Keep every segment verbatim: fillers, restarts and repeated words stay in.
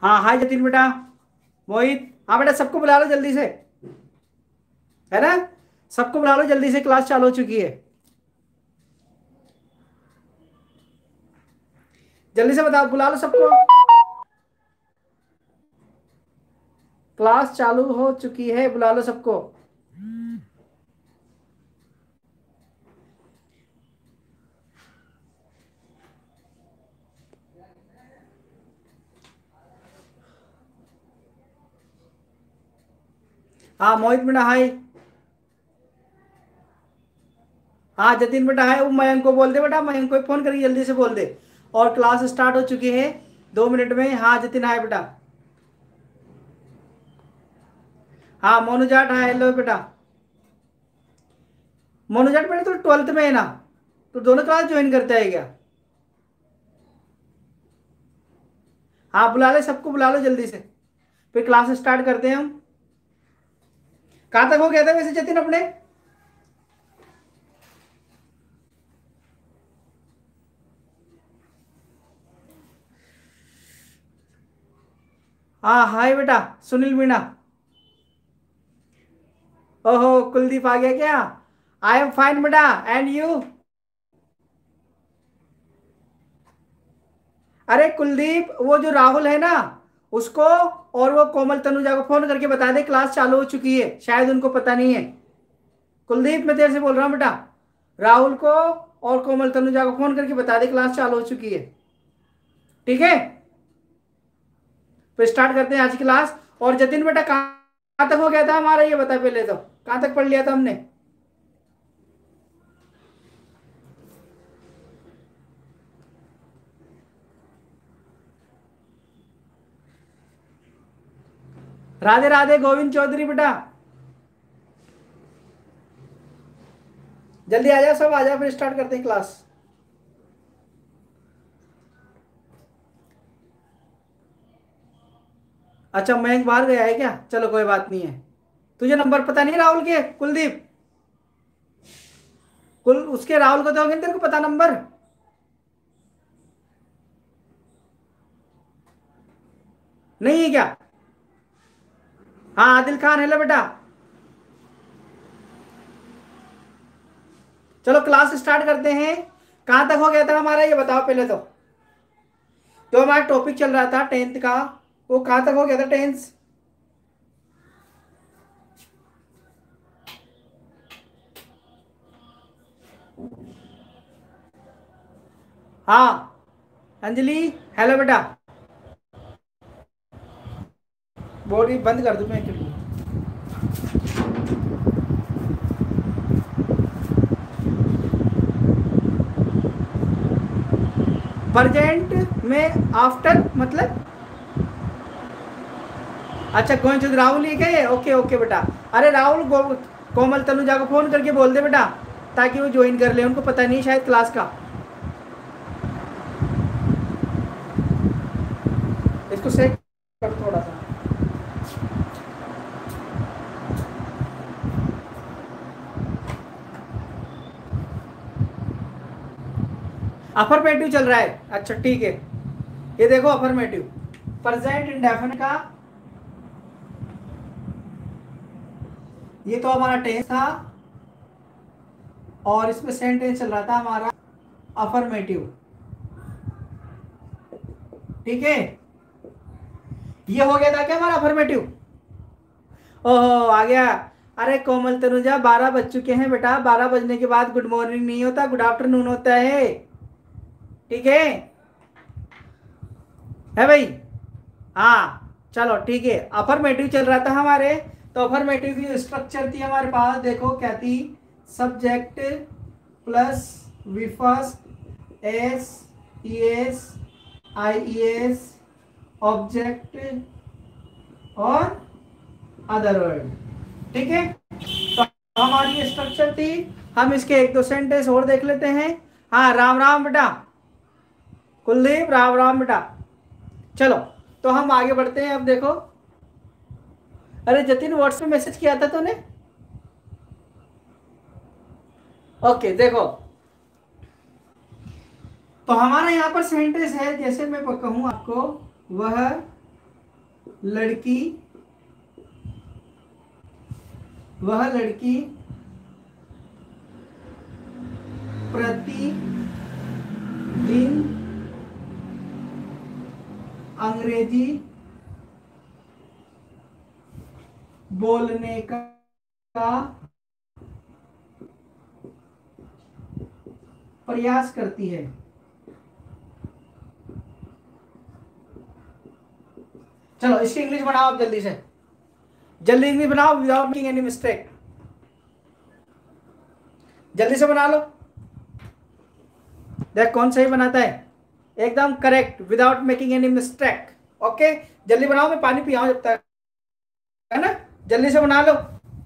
हाँ हाय जतिन बेटा। मोहित, हाँ बेटा सबको बुला लो जल्दी से, है ना। सबको बुला लो जल्दी से, क्लास चालू हो चुकी है। जल्दी से बताओ, बुला लो सबको। क्लास चालू हो चुकी है, बुला लो सबको। हाँ मोहित बेटा हाय। हाँ जतिन बेटा हाय। वो मयंक को बोल दे बेटा, मयंक को फोन करके जल्दी से बोल दे। और क्लास स्टार्ट हो चुकी है दो मिनट में। हाँ जतिन हाय बेटा। हाँ मोनू जाट हाय। हेलो बेटा। मोनू जाट बेटा तो ट्वेल्थ में है ना, तो दोनों क्लास ज्वाइन करता है क्या? हाँ बुला ले, सबको बुला लो जल्दी से, फिर क्लास स्टार्ट करते हैं हम। कहाँ तक हो गया था वैसे जतिन अपने? हाँ हाय बेटा सुनील मीणा। ओहो कुलदीप आ गया क्या? आई एम फाइन बेटा, एंड यू? अरे कुलदीप, वो जो राहुल है ना, उसको और वो कोमल तनुजा को फोन करके बता दे क्लास चालू हो चुकी है, शायद उनको पता नहीं है। कुलदीप मैं तेरे से बोल रहा हूँ बेटा, राहुल को और कोमल तनुजा को फोन करके बता दे क्लास चालू हो चुकी है। ठीक है, तो स्टार्ट करते हैं आज की क्लास। और जतिन बेटा कहाँ तक हो गया था हमारा, ये बता पहले तो, कहाँ तक पढ़ लिया था हमने? राधे राधे गोविंद चौधरी बेटा, जल्दी आ जाओ, सब आ जाओ, फिर स्टार्ट करते हैं क्लास। अच्छा मयंक बाहर गया है क्या? चलो कोई बात नहीं है। तुझे नंबर पता नहीं राहुल के? कुलदीप, कुल उसके राहुल को दोगे तेरे को पता नंबर? नहीं है क्या? हाँ आदिल खान, हेलो बेटा। चलो क्लास स्टार्ट करते हैं। कहाँ तक हो गया था हमारा, ये बताओ पहले तो। जो हमारा टॉपिक चल रहा था टेंथ का, वो कहाँ तक हो गया था टेंथ? हाँ अंजलि, हेलो बेटा। बोर्ड बंद कर दूं मैं के लिए? प्रेजेंट में आफ्टर मतलब? अच्छा गोविंद चौधरी, राहुल ही गए, ओके ओके बेटा। अरे राहुल गो, कोमल तनुजा को फोन करके बोल दे बेटा, ताकि वो ज्वाइन कर ले, उनको पता नहीं शायद क्लास का। इसको सेट कर थोड़ा सा। अफर्मेटिव चल रहा है, अच्छा ठीक है। ये देखो अफर्मेटिव, प्रेजेंट इंडेफिनिट का, ये तो हमारा टेंस था, और इसमें सेंटेंस चल रहा था हमारा अफर्मेटिव। ठीक है, ये हो गया था क्या हमारा अफर्मेटिव? ओहो आ गया। अरे कोमल तनुजा, बारह बज चुके हैं बेटा, बारह बजने के बाद गुड मॉर्निंग नहीं होता, गुड आफ्टरनून होता है। ठीक है है भाई? हाँ चलो ठीक है। अफर्मेटिव चल रहा था हमारे, तो अफर्मेटिव की स्ट्रक्चर थी हमारे पास, देखो क्या थी? Subject plus V first, S E S I E S, object और अदर वर्ड। ठीक है, तो हमारी ये स्ट्रक्चर थी। हम इसके एक दो सेंटेंस और देख लेते हैं। हाँ राम राम बेटा कुलदीप, राम राम बेटा। चलो तो हम आगे बढ़ते हैं। अब देखो, अरे जतिन व्हाट्सएप मैसेज किया था तूने? ओके देखो, तो हमारा यहाँ पर सेंटेंस है, जैसे मैं कहूँ आपको, वह लड़की, वह लड़की प्रति दिन अंग्रेजी बोलने का प्रयास करती है। चलो इसकी इंग्लिश बनाओ आप जल्दी से, जल्दी इंग्लिश बनाओ विदाउट मेकिंग एनी मिस्टेक, जल्दी से बना लो। देख कौन सही बनाता है, एकदम correct without making any mistake. Okay जल्दी बनाओ, मैं पानी पियाऊं जब तक, है ना, जल्दी से बना लो।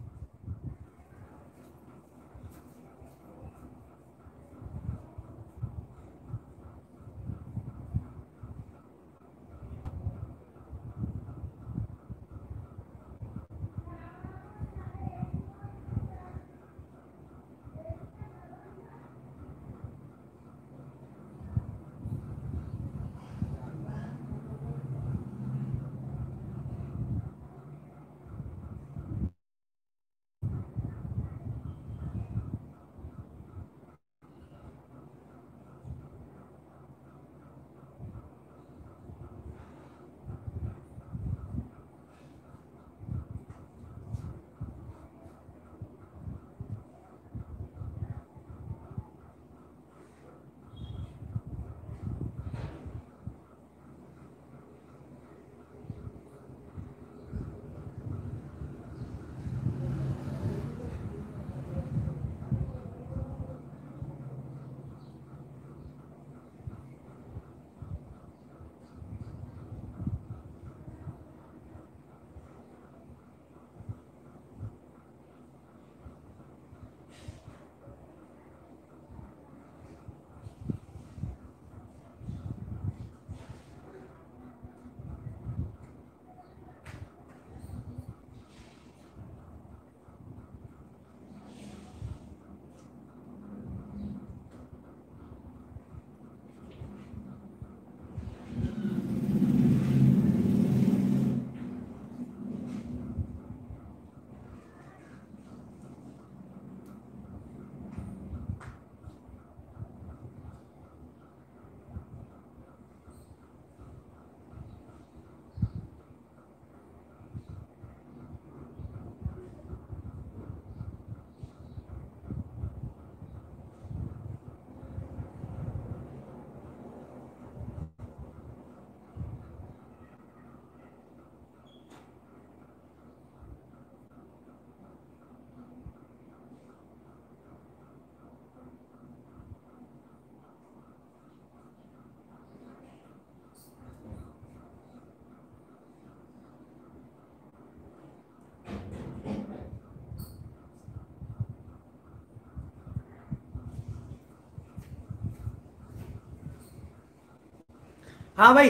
हाँ भाई,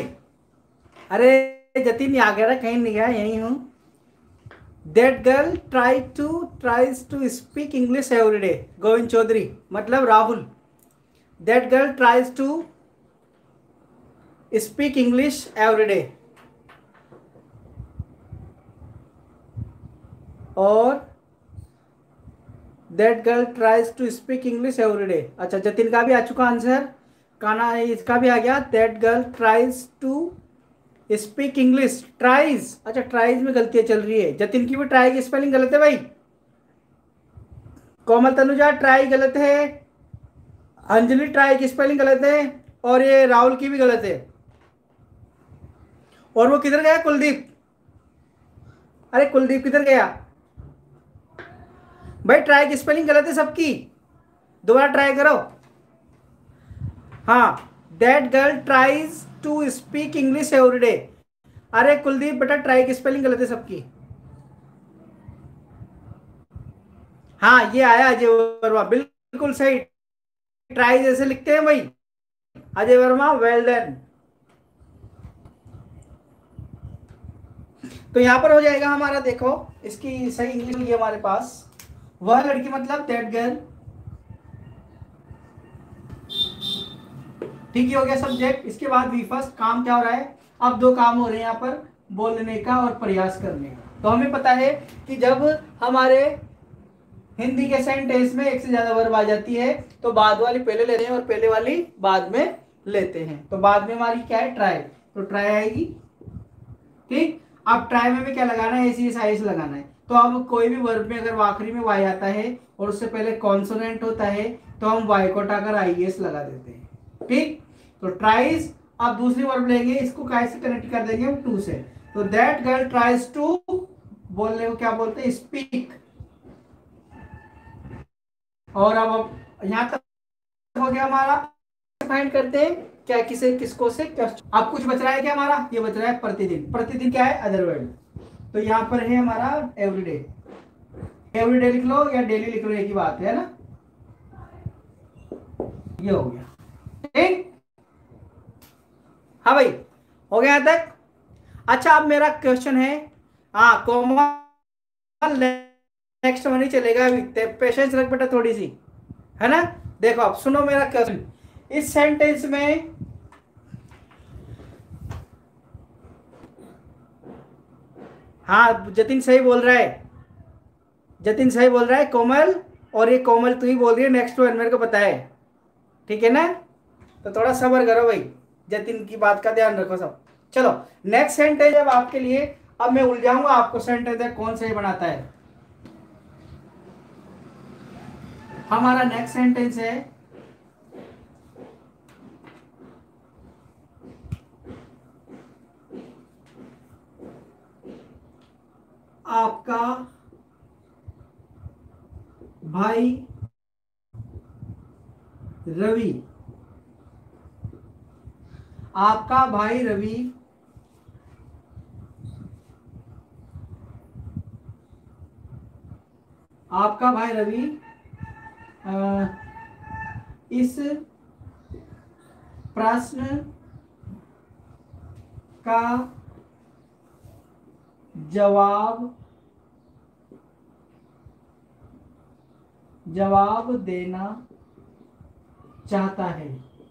अरे जतिन आ गया, कहीं नहीं गया, यही हूँ। That girl try to tries to speak English every day, Govind Chaudhary मतलब Rahul. That girl tries to speak English every day, और that girl tries to speak English every day. अच्छा जतिन का भी आ चुका आंसर, काना इसका भी आ गया। That girl tries to speak English, tries, अच्छा ट्राइज में गलतियां चल रही है। जतिन की भी ट्राई की स्पेलिंग गलत है भाई। कोमल तनुजा ट्राई गलत है, अंजलि ट्राई की स्पेलिंग गलत है, और ये राहुल की भी गलत है। और वो किधर गया कुलदीप, अरे कुलदीप किधर गया भाई? ट्राई की स्पेलिंग गलत है सबकी, दोबारा ट्राई करो। हाँ that girl tries to speak English every day. अरे कुलदीप बेटा ट्राई की स्पेलिंग गलत है सबकी। हाँ ये आया अजय वर्मा, बिल्कुल सही, ट्राई जैसे लिखते हैं भाई। Ajay Verma well done. तो यहां पर हो जाएगा हमारा, देखो इसकी सही इंग्लिश होगी हमारे पास, वह लड़की मतलब दैट गर्ल, ठीक ही हो गया सब्जेक्ट। इसके बाद वी फर्स्ट काम क्या हो रहा है, अब दो काम हो रहे हैं यहाँ पर। बोलने का और प्रयास करने का। तो हमें पता है कि जब हमारे हिंदी के सेंटेंस में एक से ज्यादा वर्ब आ जाती है तो बाद वाली पहले लेते हैं और पहले वाली बाद में लेते हैं। तो बाद में हमारी क्या है, ट्राई, तो ट्राई आएगी। ठीक, अब ट्राई में भी क्या लगाना है, एसी साइज लगाना है। तो अब कोई भी वर्ब में अगर आखिरी में वाई आता है और उससे पहले कॉन्सोनेंट होता है तो हम वाई को हटाकर आई एस लगा देते हैं। ठीक, तो ट्राइज। अब दूसरी वर्ब लेंगे, इसको कैसे कनेक्ट कर देंगे हम, टू से। तो दैट गर्ल ट्राइज टू, बोलने को क्या बोलते हैं, स्पीक। और अब यहां तक हो गया हमारा। फाइंड करते हैं क्या, किसे किसको से क्वेश्चन। अब कुछ बच रहा है क्या हमारा, ये बच रहा है प्रतिदिन। प्रतिदिन क्या है, अदर वर्ड। तो यहां पर है हमारा एवरीडे। एवरीडे लिख लो या डेली लिख लो, एक ही बात है ना। ये हो गया। ठीक, हाँ भाई, हो गया यहां तक। अच्छा, अब मेरा क्वेश्चन है, हाँ कॉमन नेक्स्ट में नहीं चलेगा अभी, पेशेंस रख बेटा थोड़ी सी, है ना। देखो अब सुनो मेरा क्वेश्चन। इस सेंटेंस में हाँ जतिन सही बोल रहा है, जतिन सही बोल रहा है, कोमल। और ये कोमल तू ही बोल रही है नेक्स्ट वन, मेरे को पता है, ठीक है ना। तो थोड़ा सब्र करो भाई, जतिन की बात का ध्यान रखो सब। चलो नेक्स्ट सेंटेंस अब आपके लिए, अब मैं उलझाऊंगा आपको सेंटेंस है कौन सही बनाता है। हमारा नेक्स्ट सेंटेंस है, आपका भाई रवि, आपका भाई रवि आपका भाई रवि आ, इस प्रश्न का जवाब जवाब देना चाहता है।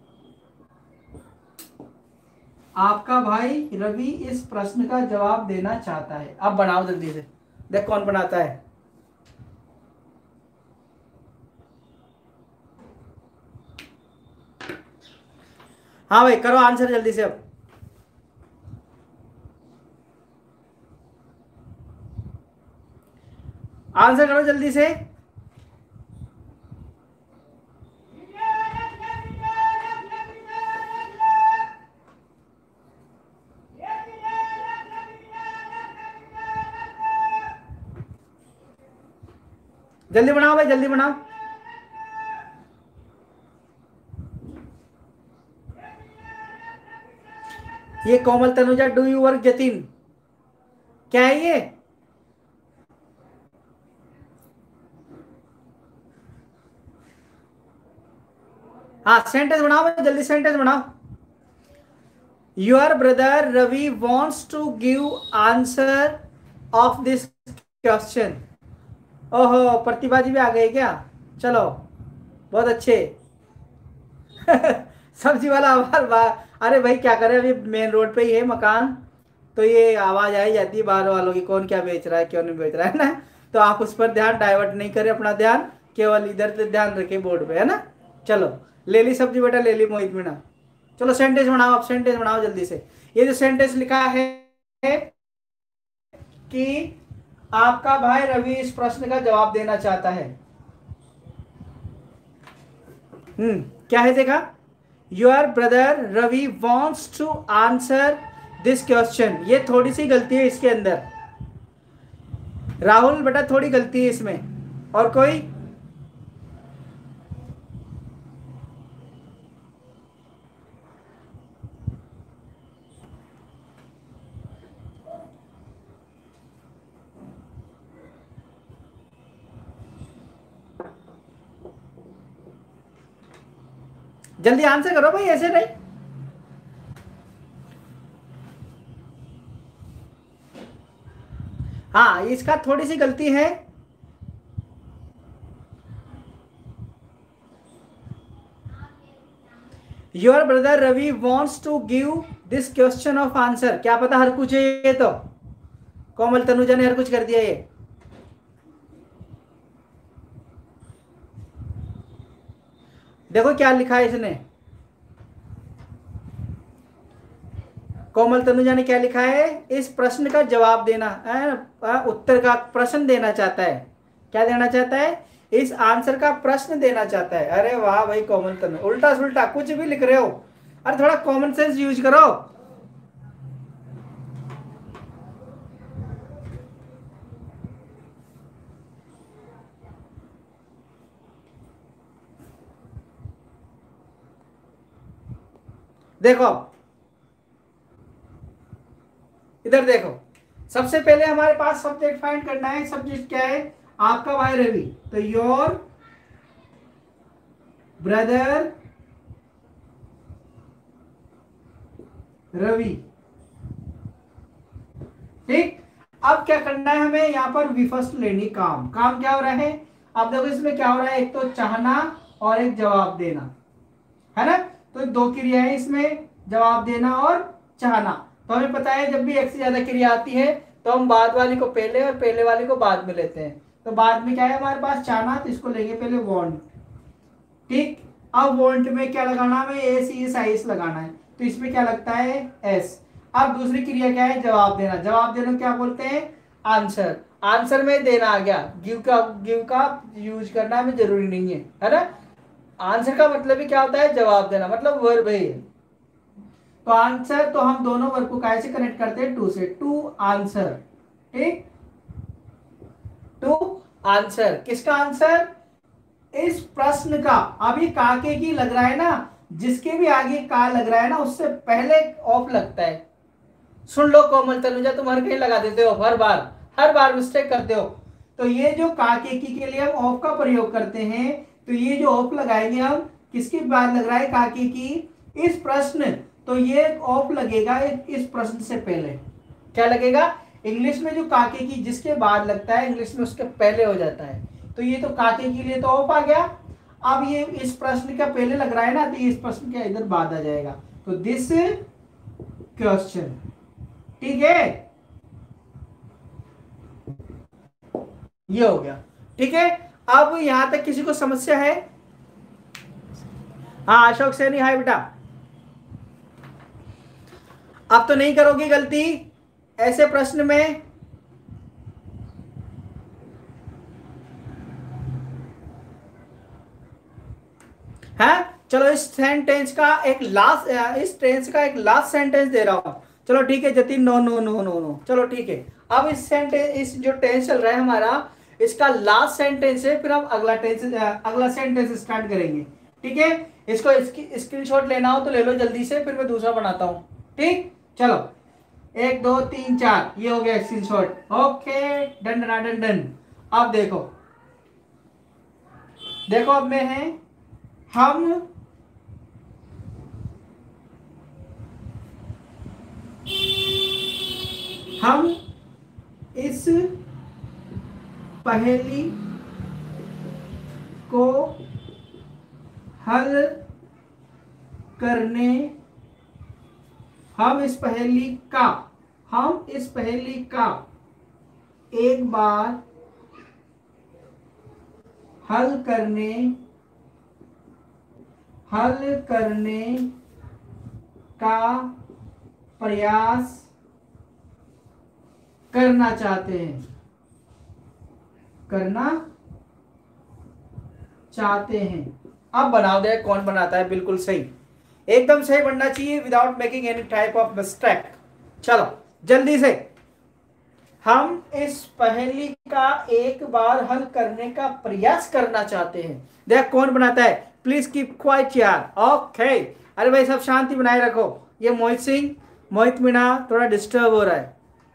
आपका भाई रवि इस प्रश्न का जवाब देना चाहता है। अब बनाओ जल्दी से, देख कौन बनाता है। हाँ भाई करो आंसर जल्दी से, अब आंसर करो जल्दी से। जल्दी बनाओ भाई, जल्दी बनाओ। ये Komal Tanuja, do you work Jatin, क्या है ये। हाँ सेंटेंस बनाओ भाई, जल्दी सेंटेंस बनाओ। Your brother Ravi wants to give answer of this question. ओहो प्रतिभा जी भी आ गए क्या, चलो बहुत अच्छे। सब्जी वाला आवाज, अरे भाई क्या करें, अभी मेन रोड पे ही है मकान, तो ये आवाज आई जाती है बाहर वालों की, कौन क्या बेच रहा है क्यों नहीं बेच रहा है ना। तो आप उस पर ध्यान डाइवर्ट नहीं करें, अपना ध्यान केवल इधर से ध्यान रखें बोर्ड पे, है ना। चलो ले ली सब्जी बेटा, ले ली मोहित मीणा। चलो सेंटेंस बनाओ, आप सेंटेंस बनाओ जल्दी से। ये जो सेंटेंस लिखा है कि आपका भाई रवि इस प्रश्न का जवाब देना चाहता है। हम्म क्या है देखा, your brother Ravi wants to answer this question. ये थोड़ी सी गलती है इसके अंदर, राहुल बेटा थोड़ी गलती है इसमें। और कोई, जल्दी आंसर करो भाई, ऐसे नहीं। हाँ इसका थोड़ी सी गलती है। Your brother Ravi wants to give this question of answer, क्या पता हर कुछ है ये, तो कोमल तनुजा ने हर कुछ कर दिया ये। देखो क्या लिखा है इसने, कोमल तनुजा ने क्या लिखा है, इस प्रश्न का जवाब देना है, उत्तर का प्रश्न देना चाहता है। क्या देना चाहता है, इस आंसर का प्रश्न देना चाहता है। अरे वाह भाई कोमल तनु, उल्टा सुल्टा कुछ भी लिख रहे हो, अरे थोड़ा कॉमन सेंस यूज करो। देखो इधर देखो, सबसे पहले हमारे पास सब्जेक्ट फाइंड करना है। सब्जेक्ट क्या है, आपका भाई रवि, तो योर ब्रदर रवि। ठीक, अब क्या करना है हमें, यहां पर विफस्ट लेनी, काम काम क्या हो रहा है, अब देखो इसमें क्या हो रहा है, एक तो चाहना और एक जवाब देना, है ना। तो दो क्रिया है इसमें, जवाब देना और चाहना। तो हमें पता है जब भी एक से ज्यादा क्रिया आती है तो हम बाद वाली को पहले और पहले वाली को बाद में लेते हैं। तो बाद में क्या है हमारे पास, चाहना, तो इसको लेंगे पहले वांट। ठीक, अब वांट में क्या लगाना है, एस इस आइस लगाना है, तो इसमें क्या लगता है, एस। अब दूसरी क्रिया क्या है, जवाब देना। जवाब देना क्या बोलते हैं, आंसर। आंसर में देना आ गया, गिव का गिव का यूज करना हमें जरूरी नहीं है, है ना। आंसर का मतलब ही क्या होता है, जवाब देना, मतलब वर्ब है। तो आंसर, तो हम दोनों वर्ब को कैसे कनेक्ट करते हैं, टू से, टू आंसर। ठीक, टू आंसर, किसका आंसर, इस प्रश्न का। अभी काके की लग रहा है ना, जिसके भी आगे का लग रहा है ना उससे पहले ऑफ लगता है। सुन लो कोमल तनुजा, तुम हर कहीं लगा देते हो, हर बार हर बार मिस्टेक करते हो। तो ये जो काके की के लिए हम ऑफ का प्रयोग करते हैं, तो ये जो ऑफ लगाएंगे हम, किसके बाद लग रहा है, काके की, इस प्रश्न, तो ये ऑफ लगेगा इस प्रश्न से पहले। क्या लगेगा, इंग्लिश में जो काके की जिसके बाद लगता है, इंग्लिश में उसके पहले हो जाता है। तो ये तो काके के लिए तो ऑफ आ गया। अब ये इस प्रश्न का पहले लग रहा है ना, तो इस प्रश्न के इधर बाद आ जाएगा, तो दिस क्वेश्चन। ठीक है, ये हो गया। ठीक है, अब यहां तक किसी को समस्या है? हाँ अशोक सैनी, हाय बेटा। अब तो नहीं करोगी गलती ऐसे प्रश्न में। है, चलो इस सेंटेंस का एक लास्ट, इस टेंस का एक लास्ट सेंटेंस दे रहा हूं। चलो ठीक है Jatin, no no no no no, चलो ठीक है। अब इस सेंटेंस, इस जो टेंस चल रहा है हमारा, इसका लास्ट सेंटेंस है, फिर हम अगला टेंस, अगला सेंटेंस स्टार्ट करेंगे। ठीक है, इसको इसकी स्क्रीनशॉट लेना हो तो ले लो जल्दी से, फिर मैं दूसरा बनाता हूं। ठीक, चलो एक दो तीन चार, ये हो गया screenshot. Okay, done done done done. अब देखो, देखो अब में है, हम हम इस पहेली को हल करने, हम इस पहेली का हम इस पहेली का एक बार हल करने हल करने का प्रयास करना चाहते हैं करना चाहते हैं। अब बनाओ, दे कौन बनाता है, बिल्कुल सही, एकदम सही बनना चाहिए, without making any type of mistake. चलो जल्दी से, हम इस पहेली का एक बार हल करने का प्रयास करना चाहते हैं। देख कौन बनाता है, प्लीज कीप क्वाइट यार। ओके, अरे भाई सब शांति बनाए रखो। ये मोहित सिंह, मोहित मीणा थोड़ा डिस्टर्ब हो रहा है।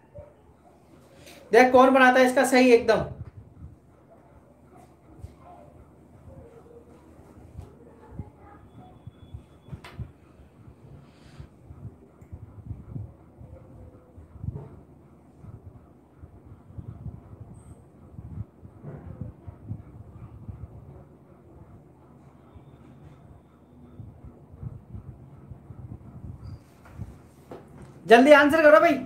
देख कौन बनाता है इसका सही एकदम। जल्दी आंसर करो भाई।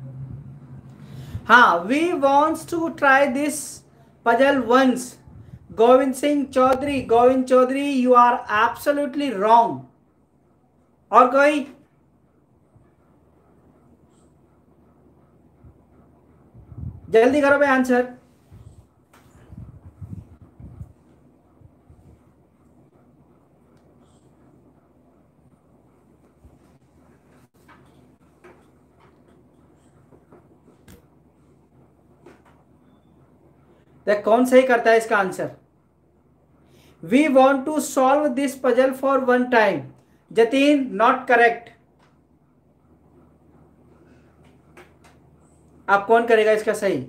हाँ, we wants to try this puzzle once. Govind Singh Chaudhary, Govind Chaudhary you are absolutely wrong. और कोई? जल्दी करो भाई आंसर। देख कौन सही करता है इसका answer. We want to solve this puzzle for one time. Jatin not correct. अब कौन करेगा इसका सही?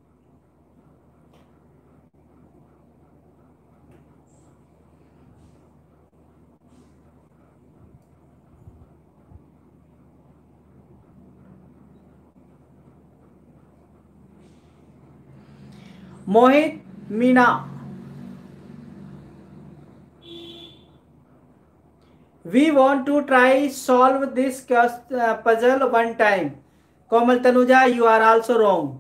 Mohit Meena, we want to try solve this puzzle one time. Komal Tanuja you are also wrong.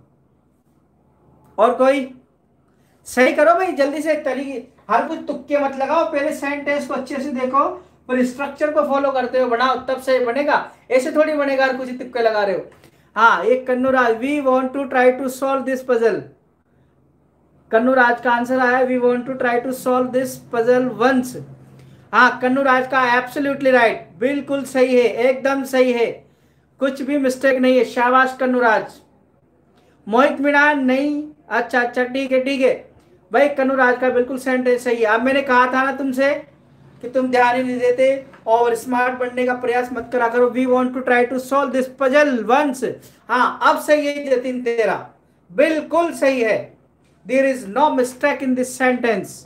और कोई? सही करो भाई जल्दी से। तरीके हर कुछ तुक्के मत लगाओ, पहले सेंटेंस को अच्छे से देखो, फिर स्ट्रक्चर को फॉलो करते हुए बनाओ, तब सही बनेगा। ऐसे थोड़ी बनेगा हर कुछ तुक्के लगा रहे हो। हाँ, एक Kannuraj, we want to try to solve this puzzle. Kannuraj का आंसर आया we want to try to solve this puzzle once. हाँ, कन्नूराज का एब्सोल्युटली राइट, बिल्कुल सही है, एकदम सही है, कुछ भी मिस्टेक नहीं है। शाबाश कन्नूराज। मोहित मीणा नहीं, अच्छा अच्छा ठीक है ठीक है भाई, कन्नूराज का बिल्कुल सेंटेंस सही है। अब मैंने कहा था ना तुमसे कि तुम ध्यान ही नहीं देते और स्मार्ट बनने का प्रयास मत करा करो। We want to try to solve this puzzle once. हाँ, अब सही है जतिन, तेरा बिल्कुल सही है। There is no mistake in this sentence.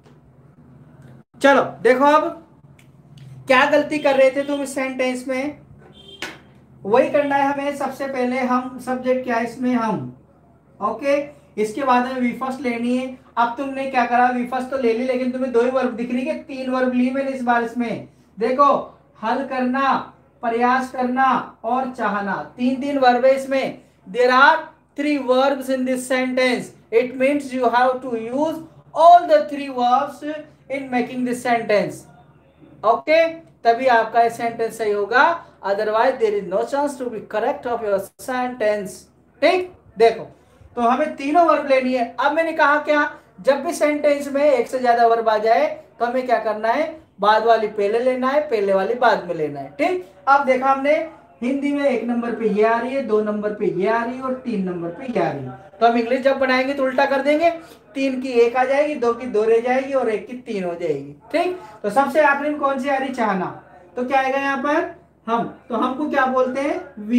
चलो देखो अब क्या गलती कर रहे थे तुम इस सेंटेंस में, वही करना है हमें। सबसे पहले हम सब्जेक्ट क्या है इसमें, हम ओके, इसके बाद में वी फर्स्ट लेनी है। अब तुमने क्या करा, वी फर्स्ट तो ले ली, लेकिन तुम्हें दो ही वर्ब दिख रही है, तीन वर्ब ली मैंने इस बार इसमें। देखो, हल करना, प्रयास करना और चाहना, तीन तीन वर्ब है इसमें। There are three verbs in this sentence. It means you have to use all the three verbs in making this sentence. Okay, तभी आपका ये सेंटेंस सही होगा, otherwise there is no chance to be correct of your sentence. ठीक, देखो तो हमें तीनों वर्ब लेनी है। अब मैंने कहा क्या, जब भी सेंटेंस में एक से ज्यादा वर्ब आ जाए तो हमें क्या करना है, बाद वाली पहले लेना है, पहले वाली बाद में लेना है। ठीक, अब देखा हमने हिंदी में एक नंबर पे ये आ रही है, दो नंबर पे ये आ रही है और तीन नंबर पे ये आ रही है। तो हम इंग्लिश जब बनाएंगे तो उल्टा कर देंगे, तीन की एक आ जाएगी, दो की दो रह जाएगी और एक की तीन हो जाएगी। ठीक, तो सबसे आखिरी में कौन सी आ रही, चाहना, तो क्या आएगा यहाँ पर, हम। तो हमको क्या बोलते हैं, वी।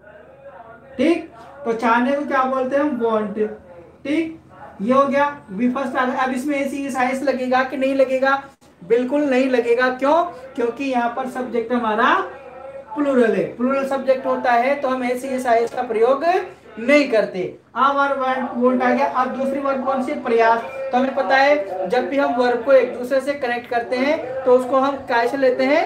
ठीक, तो चाहने को क्या बोलते हैं हम, वांट। ठीक, ये हो गया वी फर्स्ट आ गया। अब इसमें ऐसी साइंस लगेगा कि नहीं लगेगा, बिल्कुल नहीं लगेगा। क्यों, क्योंकि यहाँ पर सब्जेक्ट हमारा प्लूरल है, प्लूरल सब्जेक्ट होता है तो हम ऐसी साइंस का प्रयोग नहीं करते। अब वर्ब आ गया। अब दूसरी वर्ब कौन सी, प्रयास। तो हमें पता है जब भी हम वर्ब को एक दूसरे से कनेक्ट करते हैं तो उसको हम कैसे लेते हैं,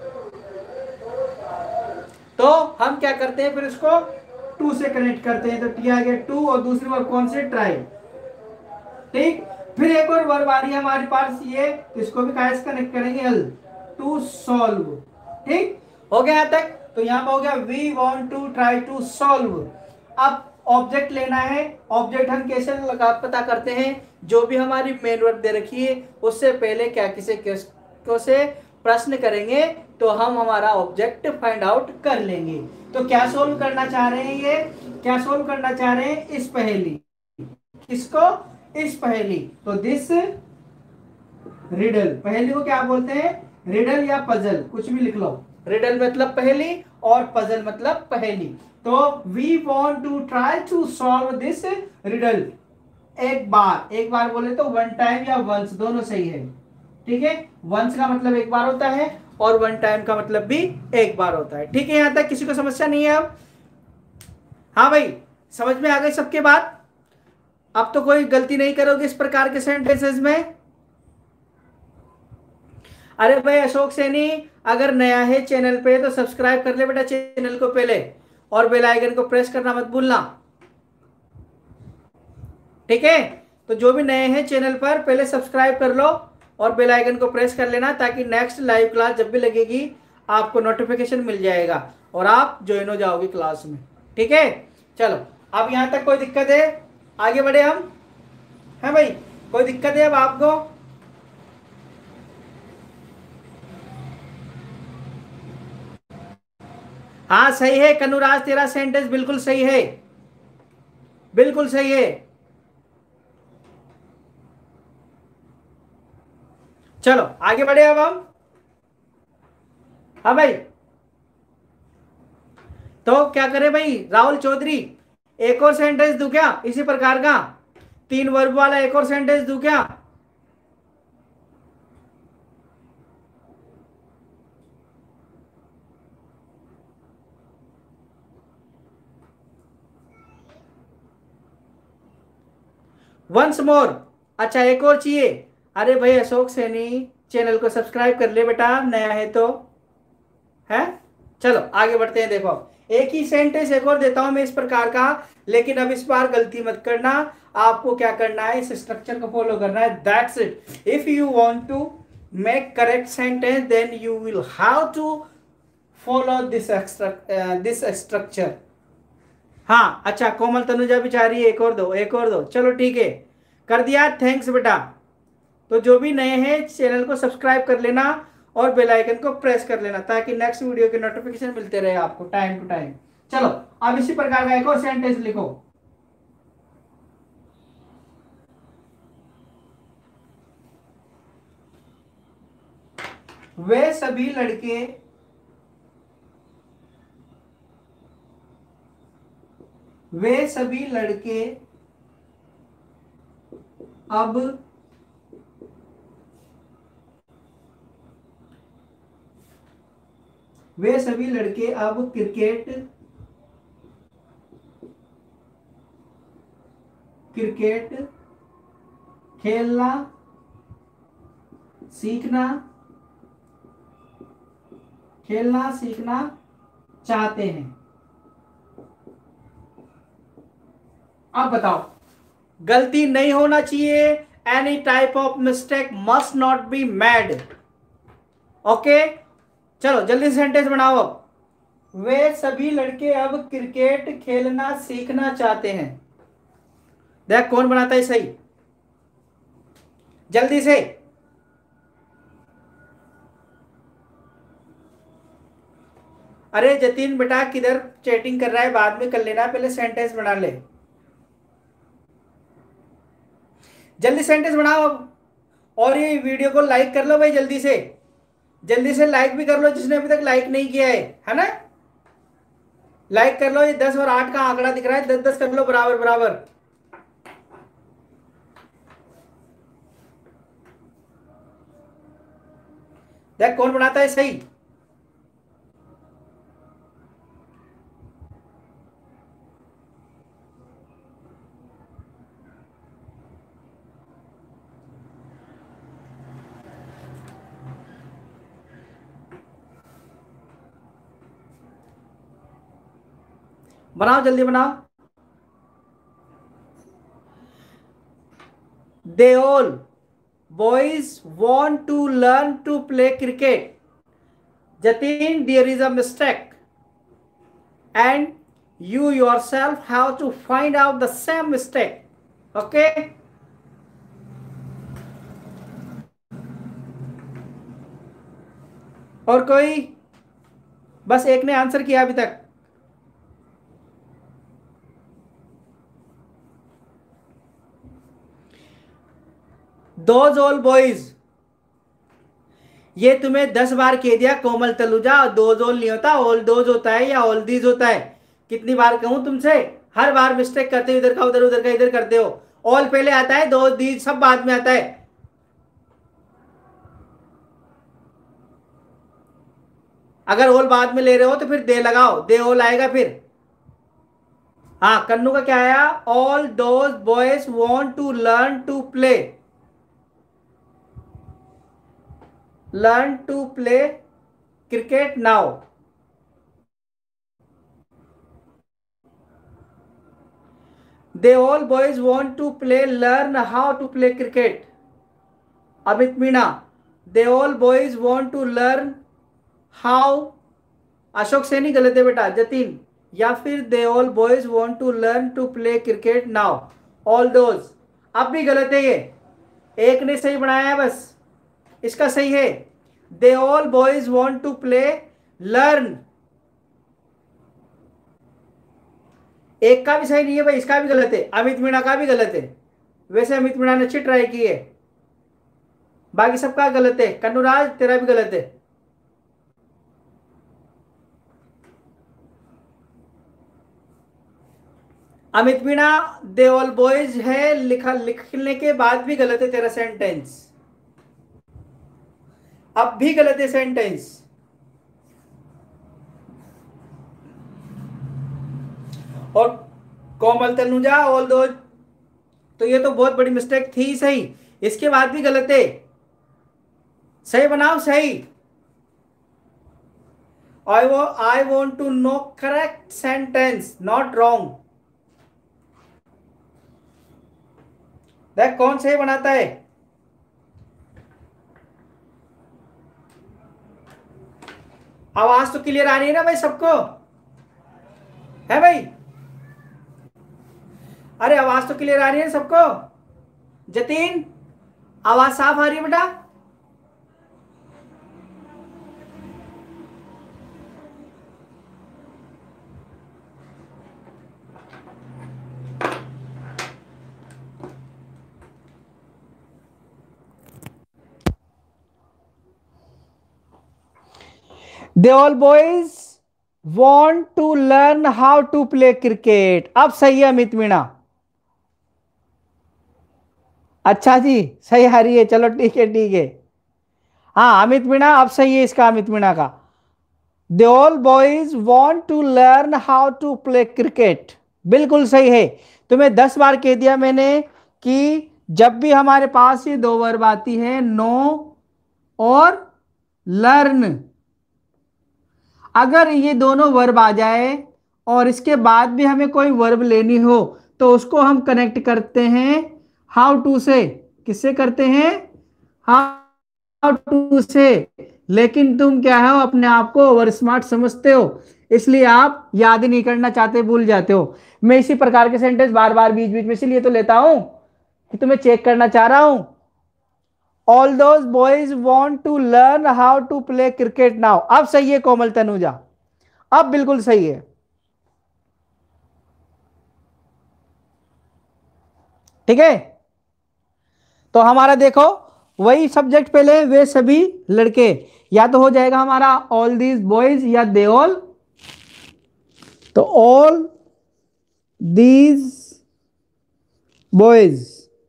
तो हम क्या करते हैं, फिर उसको टू से कनेक्ट करते हैं। तो टी आ गया टू, और दूसरी वर्ब कौन सी, ट्राई। ठीक, फिर एक और वर्ब आ रही है हमारे पास ये, इसको भी कैसे कनेक्ट करेंगे, हल, टू सॉल्व। ठीक, हो गया यहाँ तक। तो यहाँ पर हो गया we want to try to solve. अब ऑब्जेक्ट लेना है। ऑब्जेक्ट हम कैसे लगा पता करते हैं, जो भी हमारी मेन वर्ब दे रखी है उससे पहले क्या किसी क्वेश्चन से प्रश्न करेंगे तो हम हमारा ऑब्जेक्ट फाइंड आउट कर लेंगे। तो क्या सोल्व करना चाह रहे हैं, ये क्या सोल्व करना चाह रहे हैं, इस पहेली। किसको, इस पहेली। तो दिस रिडल, पहेली को क्या बोलते हैं, रिडल या पजल, कुछ भी लिख लो। रिडल मतलब पहेली और पजल मतलब पहेली। तो we want to try to solve this riddle. एक बार, एक बार बोले तो वन टाइम या वंस, दोनों सही है। ठीक है, वंस का मतलब एक बार होता है और वन टाइम का मतलब भी एक बार होता है। ठीक है, यहां तक किसी को समस्या नहीं है अब? हाँ भाई, समझ में आ गई सबके बात? अब तो कोई गलती नहीं करोगे इस प्रकार के सेंटेंसेस में। अरे भाई अशोक सैनी, अगर नया है चैनल पे तो सब्सक्राइब कर ले बेटा चैनल को पहले, और बेल आइकन को प्रेस करना मत भूलना, ठीक है। तो जो भी नए हैं चैनल पर पहले सब्सक्राइब कर लो और बेल आइकन को प्रेस कर लेना, ताकि नेक्स्ट लाइव क्लास जब भी लगेगी आपको नोटिफिकेशन मिल जाएगा और आप ज्वाइन हो जाओगे क्लास में, ठीक है। चलो, अब यहां तक कोई दिक्कत है? आगे बढ़े हम, है भाई? कोई दिक्कत है अब आपको? हाँ सही है कन्नूराज, तेरा सेंटेंस बिल्कुल सही है, बिल्कुल सही है। चलो आगे बढ़े अब हम। हाँ भाई, तो क्या करें भाई राहुल चौधरी, एक और सेंटेंस दूं क्या इसी प्रकार का? तीन वर्ब वाला एक और सेंटेंस दूं क्या? वंस मोर, अच्छा एक और चाहिए? अरे भाई अशोक सैनी, चैनल को सब्सक्राइब कर ले बेटा, नया है तो, है। चलो आगे बढ़ते हैं। देखो एक ही सेंटेंस एक और देता हूं मैं इस प्रकार का, लेकिन अब इस बार गलती मत करना। आपको क्या करना है, इस स्ट्रक्चर को फॉलो करना है, that's it. If you want to make correct sentence then you will have to follow this this structure. हाँ अच्छा, कोमल तनुजा भी चाह रही है एक और दो, एक और दो, चलो ठीक है, कर दिया, थैंक्स बेटा। तो जो भी नए हैं चैनल को सब्सक्राइब कर लेना और बेल आइकन को प्रेस कर लेना, ताकि नेक्स्ट वीडियो के नोटिफिकेशन मिलते रहे आपको टाइम टू टाइम। चलो अब इसी प्रकार का एक और सेंटेंस लिखो। वे सभी लड़के वे सभी लड़के अब वे सभी लड़के अब क्रिकेट क्रिकेट खेलना सीखना खेलना सीखना चाहते हैं। अब बताओ, गलती नहीं होना चाहिए, any type of mistake must not be made, okay. चलो जल्दी सेंटेंस बनाओ अब। वे सभी लड़के अब क्रिकेट खेलना सीखना चाहते हैं। देख कौन बनाता है सही, जल्दी से। अरे जतिन बेटा किधर चैटिंग कर रहा है, बाद में कर लेना, पहले सेंटेंस बना ले, जल्दी सेंटेंस बनाओ अब। और ये वीडियो को लाइक कर लो भाई, जल्दी से, जल्दी से लाइक भी कर लो जिसने अभी तक लाइक नहीं किया है है ना। लाइक कर लो, ये दस और आठ का आंकड़ा दिख रहा है, दस दस कर लो बराबर बराबर। देख कौन बनाता है सही। बनाओ जल्दी बनाओ। They all boys want to learn to play cricket. Jatin there is a mistake and you yourself have to find out the same mistake, okay। और कोई? बस एक ने आंसर किया अभी तक। दोज ऑल बॉयज, ये तुम्हें दस बार कह दिया कोमल तलुजा, दोज ऑल नहीं होता, ऑल दोज होता है या ऑल दीज होता है। कितनी बार कहूं तुमसे, हर बार मिस्टेक करते हो, इधर का उधर उधर का इधर करते हो। ऑल पहले आता है, दो दीज सब बाद में आता है। अगर ऑल बाद में ले रहे हो तो फिर दे लगाओ, दे ऑल आएगा फिर। हाँ कन्नू का क्या आया, all those boys want to learn to play, learn to play cricket now. They all boys want to play learn how to play cricket. Amit Meena, they all boys want to learn how, Ashok Saini गलत है बेटा, जतिन, या फिर they all boys want to learn to play cricket now, all those, अब भी गलत है ये, एक ने सही बनाया है बस, इसका सही है they all boys want to play learn, एक का भी सही नहीं है भाई, इसका भी गलत है, अमित मीणा का भी गलत है, वैसे अमित मीणा ने अच्छी ट्राई की है, बाकी सबका गलत है, कन्नूराज तेरा भी गलत है। Amit Meena they all boys है लिखा, लिखने के बाद भी गलत है तेरा सेंटेंस, अब भी गलत है सेंटेंस। और कोमल तनुजा ऑल दो, तो ये तो बहुत बड़ी मिस्टेक थी, सही, इसके बाद भी गलत है, सही बनाओ सही। आई वो I want to know correct sentence not wrong, देख कौन सही बनाता है। आवाज तो क्लियर आ रही है ना भाई सबको, है भाई, अरे आवाज तो क्लियर आ रही है सबको, जतीन आवाज साफ आ रही है बेटा, they all boys want to learn how to play cricket, अब सही है अमित मीणा, अच्छा जी सही आ रही है, चलो ठीक है ठीक है, हाँ अमित मीणा अब सही है इसका, अमित मीणा का they all boys want to learn how to play cricket, बिल्कुल सही है। तुम्हें दस बार कह दिया मैंने कि जब भी हमारे पास ये दो वर्ब आती है, नो और लर्न, अगर ये दोनों वर्ब आ जाए और इसके बाद भी हमें कोई वर्ब लेनी हो तो उसको हम कनेक्ट करते हैं हाउ टू से, किससे करते हैं, हाउ टू से। लेकिन तुम क्या हो, अपने आप को ओवर स्मार्ट समझते हो, इसलिए आप याद ही नहीं करना चाहते, भूल जाते हो। मैं इसी प्रकार के सेंटेंस बार बार बीच बीच में इसीलिए तो लेता हूं कि तुम्हें चेक करना चाह रहा हूं। All those boys want to learn how to play cricket now, अब सही है कोमल तनुजा, अब बिल्कुल सही है, ठीक है। तो हमारा देखो वही सब्जेक्ट पहले, वे सभी लड़के, या तो हो जाएगा हमारा ऑल दीज बॉयज या दे ऑल, तो ऑल दीज बॉयज,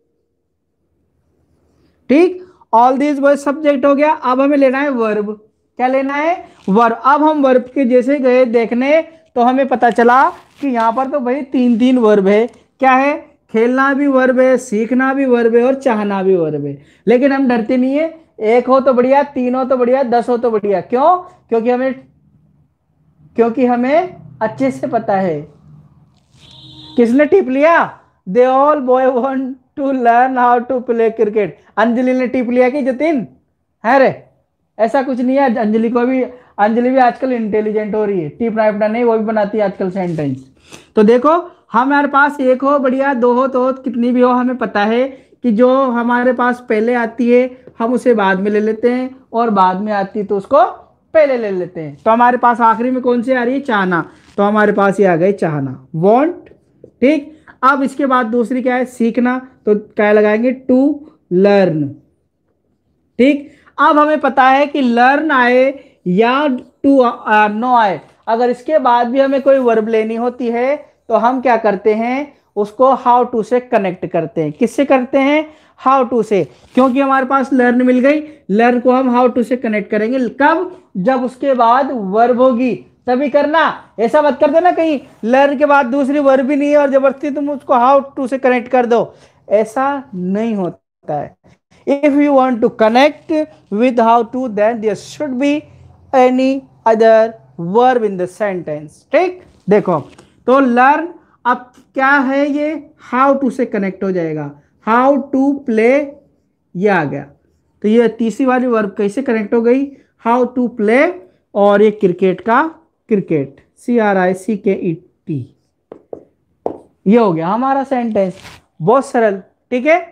ठीक, ऑल दीज बॉयज सब्जेक्ट हो गया। अब हमें लेना है वर्ब, क्या लेना है, वर्ब। अब हम वर्ब के जैसे गए देखने तो हमें पता चला कि यहां पर तो भाई तीन तीन वर्ब है, क्या है, खेलना भी वर्ब है, सीखना भी वर्ब है और चाहना भी वर्ब है। लेकिन हम डरते नहीं है, एक हो तो बढ़िया, तीन हो तो बढ़िया, दस हो तो बढ़िया, क्यों, क्योंकि हमें क्योंकि हमें अच्छे से पता है। किसने टिप लिया, they all boy want to learn how to play cricket, Anjali ने टिप लिया कि जतिन, है रे, ऐसा कुछ नहीं है, अंजलि को भी, अंजलि भी आजकल इंटेलिजेंट हो रही है, टिप नाइपना नहीं, वो भी बनाती है आजकल सेंटेंस। तो देखो हमारे पास एक हो बढ़िया, दो हो तो कितनी भी हो, हमें पता है कि जो हमारे पास पहले आती है हम उसे बाद में ले लेते हैं और बाद में आती है तो उसको पहले ले लेते हैं। तो हमारे पास आखिरी में कौन सी आ रही है, चाहना, तो हमारे पास ये आ गई चाहना, वॉन्ट, ठीक। अब इसके बाद दूसरी क्या है, सीखना, तो क्या लगाएंगे, टू लर्न, ठीक। अब हमें पता है कि लर्न आए या टू नो आए, अगर इसके बाद भी हमें कोई वर्ब लेनी होती है तो हम क्या करते हैं, उसको हाउ टू से कनेक्ट करते हैं। किससे करते हैं, हाउ टू से, क्योंकि हमारे पास लर्न मिल गई, लर्न को हम हाउ टू से कनेक्ट करेंगे, कब, जब उसके बाद वर्ब होगी तभी करना। ऐसा मत कर देना कहीं लर्न के बाद दूसरी वर्ब भी नहीं है और जबरदस्ती तुम उसको हाउ टू से कनेक्ट कर दो, ऐसा नहीं होता है। If you want to connect with how to, then there should be any other verb in the sentence, ठीक। देखो तो learn अब क्या है ये, हाउ टू से कनेक्ट हो जाएगा, हाउ टू प्ले, ये आ गया। तो ये तीसरी वाली वर्ब कैसे कनेक्ट हो गई, हाउ टू प्ले, और ये क्रिकेट का क्रिकेट, सी आर आई सी के ई टी, ये हो गया हमारा सेंटेंस, बहुत सरल। ठीक है,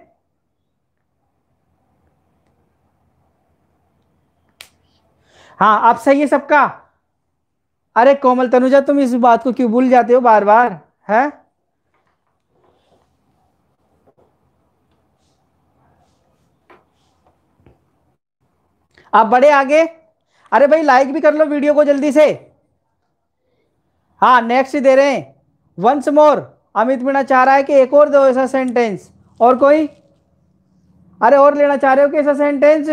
हाँ अब सही है सबका। अरे कोमल तनुजा तुम इस बात को क्यों भूल जाते हो बार बार, है? आप बड़े आगे। अरे भाई लाइक भी कर लो वीडियो को जल्दी से। हाँ नेक्स्ट दे रहे हैं, वंस मोर। अमित मीणा चाह रहा है कि एक और दो ऐसा सेंटेंस, और कोई? अरे और लेना चाह रहे हो कि ऐसा सेंटेंस?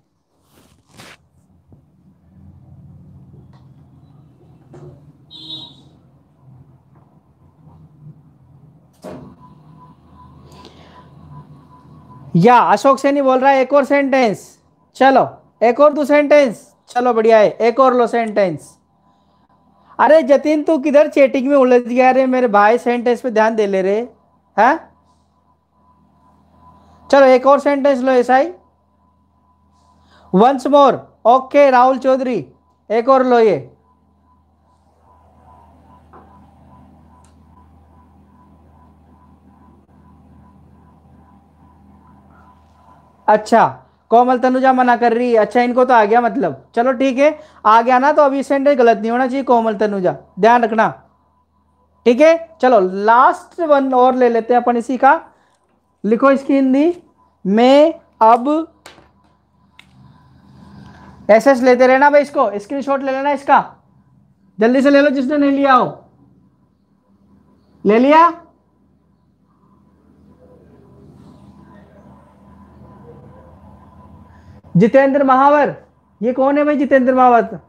या अशोक सैनी बोल रहा है एक और सेंटेंस, चलो एक और दो सेंटेंस, चलो बढ़िया है, एक और लो सेंटेंस। अरे जतिन तू किधर चैटिंग में उलझ गया रे मेरे भाई, सेंटेंस पे ध्यान दे ले रे, हैं? चलो एक और सेंटेंस लो ऐसा ही, once more. Okay Rahul Chaudhary, एक और लो ये। अच्छा कोमल तनुजा मना कर रही है, अच्छा इनको तो आ गया मतलब, चलो ठीक है, आ गया ना, तो अभी सेंटेंस गलत नहीं होना चाहिए कोमल तनुजा, ध्यान रखना। ठीक है चलो लास्ट वन और ले लेते हैं अपन इसी का, लिखो इसकी हिंदी, मैं अब, एस एस लेते रहना भाई, इसको स्क्रीनशॉट ले लेना इसका, जल्दी से ले लो जिसने नहीं लिया हो। ले लिया? जितेंद्र महावर, ये कौन है भाई जितेंद्र महावर?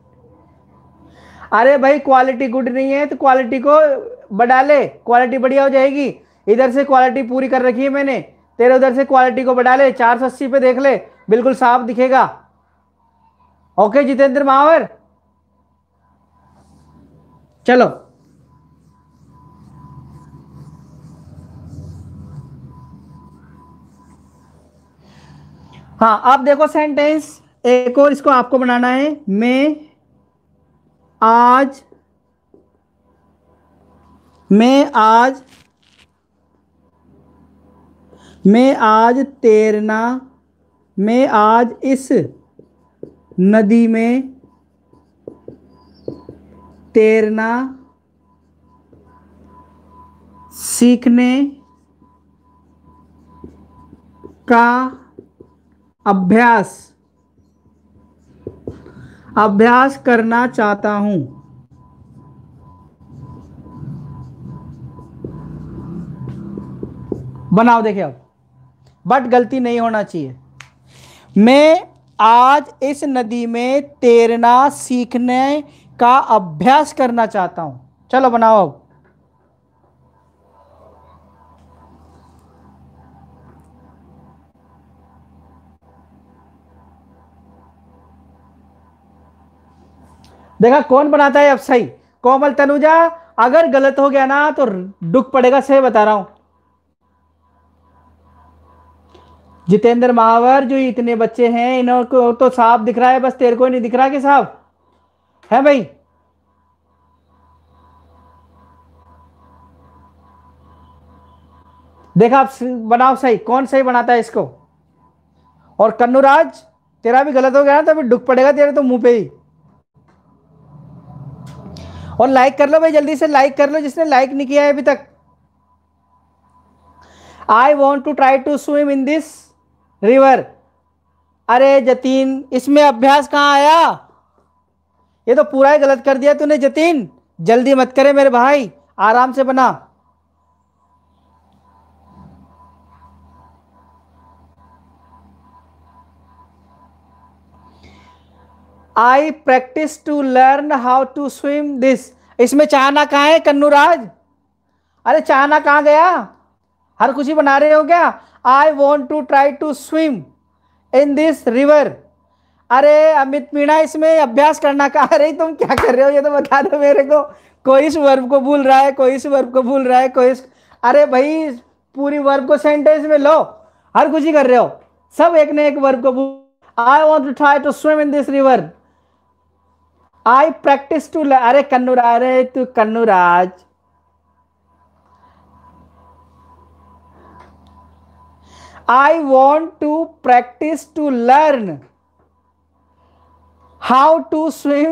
अरे भाई क्वालिटी गुड नहीं है तो क्वालिटी को बढ़ा ले, क्वालिटी बढ़िया हो जाएगी। इधर से क्वालिटी पूरी कर रखी है मैंने, तेरे उधर से क्वालिटी को बढ़ा ले, चार सौ अस्सी पे देख ले, बिल्कुल साफ दिखेगा। ओके जितेंद्र महावर, चलो हाँ अब देखो सेंटेंस एक और, इसको आपको बनाना है, मैं आज, मैं आज, मैं आज तैरना, मैं आज इस नदी में तैरना सीखने का अभ्यास अभ्यास करना चाहता हूं। बनाओ देखिए अब, बट गलती नहीं होना चाहिए। मैं आज इस नदी में तैरना सीखने का अभ्यास करना चाहता हूं, चलो बनाओ अब। देखा कौन बनाता है अब सही, कोमल तनुजा, अगर गलत हो गया ना तो दुख पड़ेगा, सही बता रहा हूं। जितेंद्र महावर, जो इतने बच्चे हैं इनको तो साफ दिख रहा है, बस तेरे को नहीं दिख रहा कि साफ है भाई? देखा आप बनाओ सही, कौन सही बनाता है इसको? और कन्नूराज तेरा भी गलत हो गया ना तो फिर दुख पड़ेगा तेरे तो मुंह पे ही। और लाइक कर लो भाई, जल्दी से लाइक कर लो जिसने लाइक नहीं किया है अभी तक। I want to try to swim in this river. अरे जतीन इसमें अभ्यास कहां आया, ये तो पूरा ही गलत कर दिया तूने जतीन, जल्दी मत करे मेरे भाई, आराम से बना। I practice to learn how to swim this, इसमें चाहना कहां है कन्नूराज? अरे चाहना कहां गया, हर कुछ ही बना रहे हो क्या? I want to try to swim in this river, अरे अमित मीणा, इसमें अभ्यास करना कहा रही, तुम क्या कर रहे हो ये तो बता दो मेरे को। कोई इस वर्ब को भूल रहा है, कोई इस वर्ब को भूल रहा है, कोई इस... अरे भाई पूरी वर्ब को सेंटेंस में लो, हर कुछ ही कर रहे हो, सब एक ने एक वर्ब को भूल। I want to try to swim in this river, I practice to, अरे कन्नूराज, अरे तू Kannuraj, I want to practice to learn how to swim,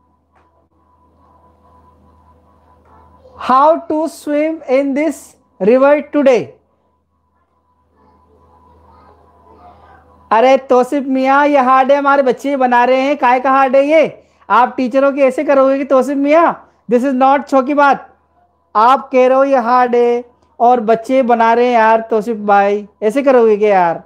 how to swim in this river today. अरे तौसिफ मियाँ, ये हार्ड है, हमारे बच्चे बना रहे हैं, काय का हार्ड है ये? आप टीचरों के ऐसे करोगे कि तौसिफ मियाँ, दिस इज नॉट छो की बात। आप कह रहे हो ये हार्ड है और बच्चे बना रहे हैं यार, तौसिफ भाई ऐसे करोगे क्या यार?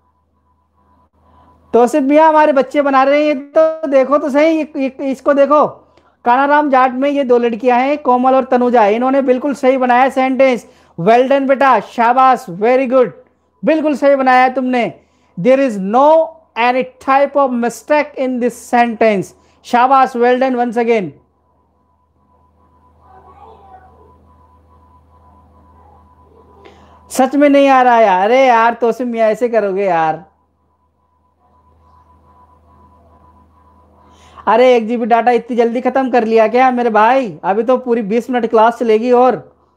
तौसिफ मियाँ हमारे बच्चे बना रहे हैं, तो देखो तो सही, इसको देखो, कानाराम जाट में ये दो लड़कियां हैं, कोमल और तनुजा, इन्होंने बिल्कुल सही बनाया सेंटेंस। वेल डन बेटा, शाबाश, वेरी गुड, बिल्कुल सही बनाया है तुमने। There is no any type of mistake in this sentence, शाबाश, वेल डन वंस अगेन। सच में नहीं आ रहा यार, अरे यार तौसिफ मियाँ ऐसे करोगे यार? अरे एक जीबी डाटा इतनी जल्दी खत्म कर लिया क्या मेरे भाई? अभी तो पूरी बीस मिनट क्लास चलेगी। और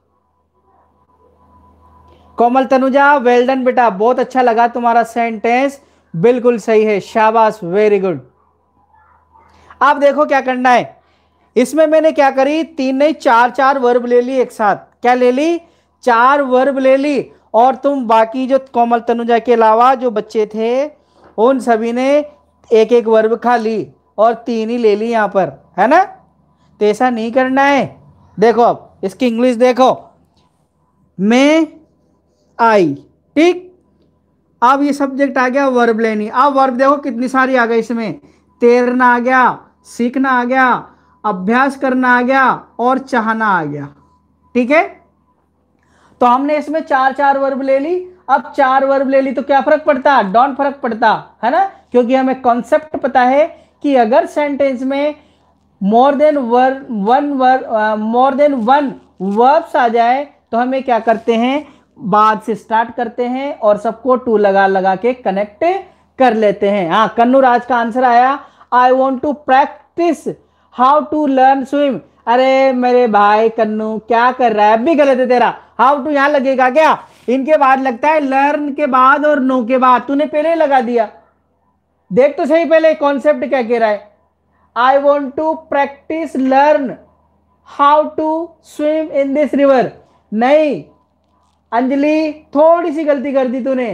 कोमल तनुजा, वेल डन बेटा, बहुत अच्छा लगा तुम्हारा सेंटेंस, बिल्कुल सही है, शाबाश, वेरी गुड। आप देखो क्या करना है, इसमें मैंने क्या करी, तीन नहीं चार चार वर्ब ले ली एक साथ। क्या ले ली? चार वर्ब ले ली। और तुम बाकी जो कोमल तनुजा के अलावा जो बच्चे थे उन सभी ने एक एक वर्ब खा ली और तीन ही ले ली यहां पर, है ना? तो ऐसा नहीं करना है। देखो अब इसकी इंग्लिश देखो, मैं आई, ठीक। अब ये सब्जेक्ट आ गया वर्ब लेनी। अब वर्ब देखो कितनी सारी आ गई इसमें, तैरना आ गया, सीखना आ गया, अभ्यास करना आ गया और चाहना आ गया, ठीक है। तो हमने इसमें चार चार वर्ब ले ली। अब चार वर्ब ले ली तो क्या फर्क पड़ता? डोंट फर्क पड़ता, है ना, क्योंकि हमें कॉन्सेप्ट पता है कि अगर सेंटेंस में more than one verb more than one verbs आ जाए तो हमें क्या करते हैं, बाद से स्टार्ट करते हैं और सबको टू लगा लगा के कनेक्ट कर लेते हैं। हाँ, कन्नूराज का आंसर आया, I want to practice how to learn swim. अरे मेरे भाई कन्नू क्या कर रहा है, अब भी गलत है तेरा। हाउ टू यहां लगेगा क्या? इनके बाद लगता है, लर्न के बाद और नो के बाद, तूने पहले लगा दिया। देख तो सही पहले कॉन्सेप्ट क्या कह रहा है, I want to practice learn how to swim in this river. नहीं अंजलि, थोड़ी सी गलती कर दी तूने,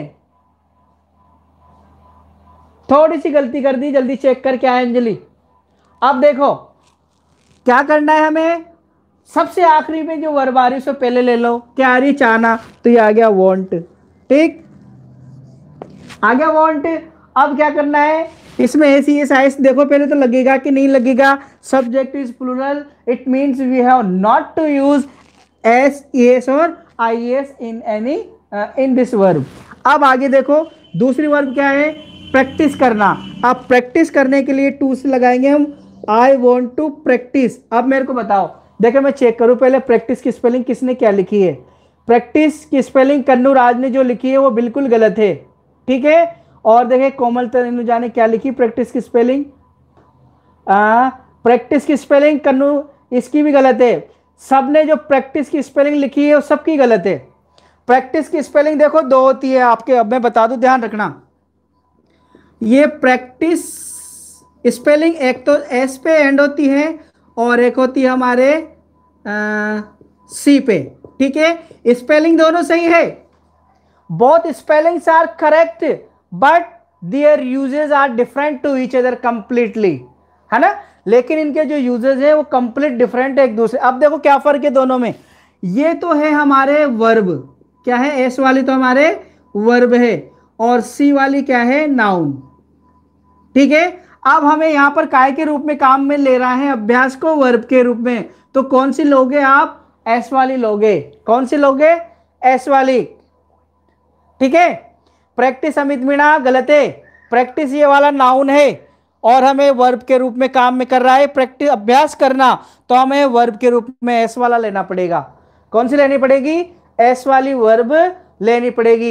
थोड़ी सी गलती कर दी, जल्दी चेक कर क्या है अंजलि। अब देखो क्या करना है हमें, सबसे आखिरी में जो वर्ब आ रही है उसको पहले ले लो। क्या आ रही? चाहना, तो ये आ गया वॉन्ट, ठीक, आ गया वॉन्ट। अब क्या करना है इसमें, ऐसी एस आई देखो पहले तो लगेगा कि नहीं लगेगा। Subject is plural, it means we have not to use S S और I S in any in this verb. अब आगे देखो दूसरी वर्ब क्या है, प्रैक्टिस करना। अब प्रैक्टिस करने के लिए टू से लगाएंगे हम, आई वॉन्ट टू प्रैक्टिस। अब मेरे को बताओ, देखो मैं चेक करूं पहले प्रैक्टिस की स्पेलिंग किसने क्या लिखी है। प्रैक्टिस की स्पेलिंग कन्नूराज ने जो लिखी है वो बिल्कुल गलत है, ठीक है। और देखे कोमल तनुजा ने क्या लिखी प्रैक्टिस की स्पेलिंग, प्रैक्टिस की स्पेलिंग कन्नू इसकी भी गलत है। सबने जो प्रैक्टिस की स्पेलिंग लिखी है वो सबकी गलत है। प्रैक्टिस की स्पेलिंग देखो दो होती है आपके, अब मैं बता दूं, ध्यान रखना। ये प्रैक्टिस स्पेलिंग एक तो एस पे एंड होती है और एक होती है हमारे आ, सी पे, ठीक है। स्पेलिंग दोनों सही है, both spellings are correct but their uses are different to each other completely, है ना। लेकिन इनके जो यूजेस है वो कंप्लीट डिफरेंट है एक दूसरे। अब देखो क्या फर्क है दोनों में, ये तो है हमारे वर्ब, क्या है, एस वाली तो हमारे वर्ब है और सी वाली क्या है, नाउन, ठीक है। अब हमें यहां पर काय के रूप में काम में ले रहा है अभ्यास को वर्ब के रूप में, तो कौन सी लोगे आप, एस वाली लोगे। कौन सी लोगे, एस वाली, ठीक है। प्रैक्टिस अमित मीणा गलत है, प्रैक्टिस ये वाला नाउन है और हमें वर्ब के रूप में काम में कर रहा है, प्रैक्टिस अभ्यास करना, तो हमें वर्ब के रूप में एस वाला लेना पड़ेगा। कौन सी लेनी पड़ेगी? एस वाली वर्ब लेनी पड़ेगी।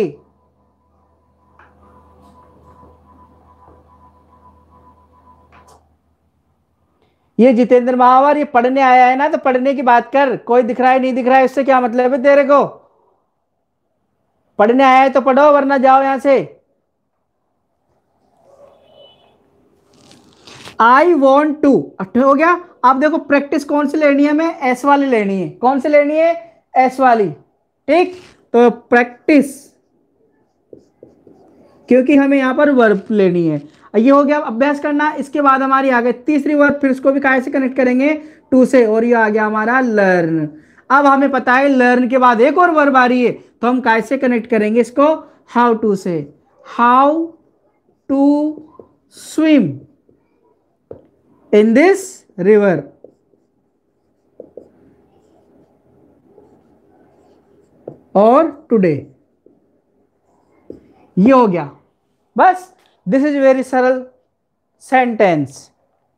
ये जितेंद्र महावर ये पढ़ने आया है ना, तो पढ़ने की बात कर। कोई दिख रहा है नहीं दिख रहा है इससे क्या मतलब है तेरे को? पढ़ने आया है तो पढ़ो, वरना जाओ यहां से। आई वॉन्ट टू हो गया। अब देखो प्रैक्टिस कौन सी लेनी है, हमें एस वाली लेनी है। कौन सी लेनी है? एस वाली। ठीक, तो प्रैक्टिस, क्योंकि हमें यहां पर वर्ब लेनी है। ये हो गया अभ्यास करना। इसके बाद हमारी आ गई तीसरी वर्ब, फिर उसको भी काय से कनेक्ट करेंगे? टू से, और ये आ गया हमारा लर्न। अब हमें पता है लर्न के बाद एक और वर्ब आ रही है, तो हम काय से कनेक्ट करेंगे इसको? हाउ टू से। How to swim in this river. और टुडे। ये हो गया बस। दिस इज वेरी सरल सेंटेंस।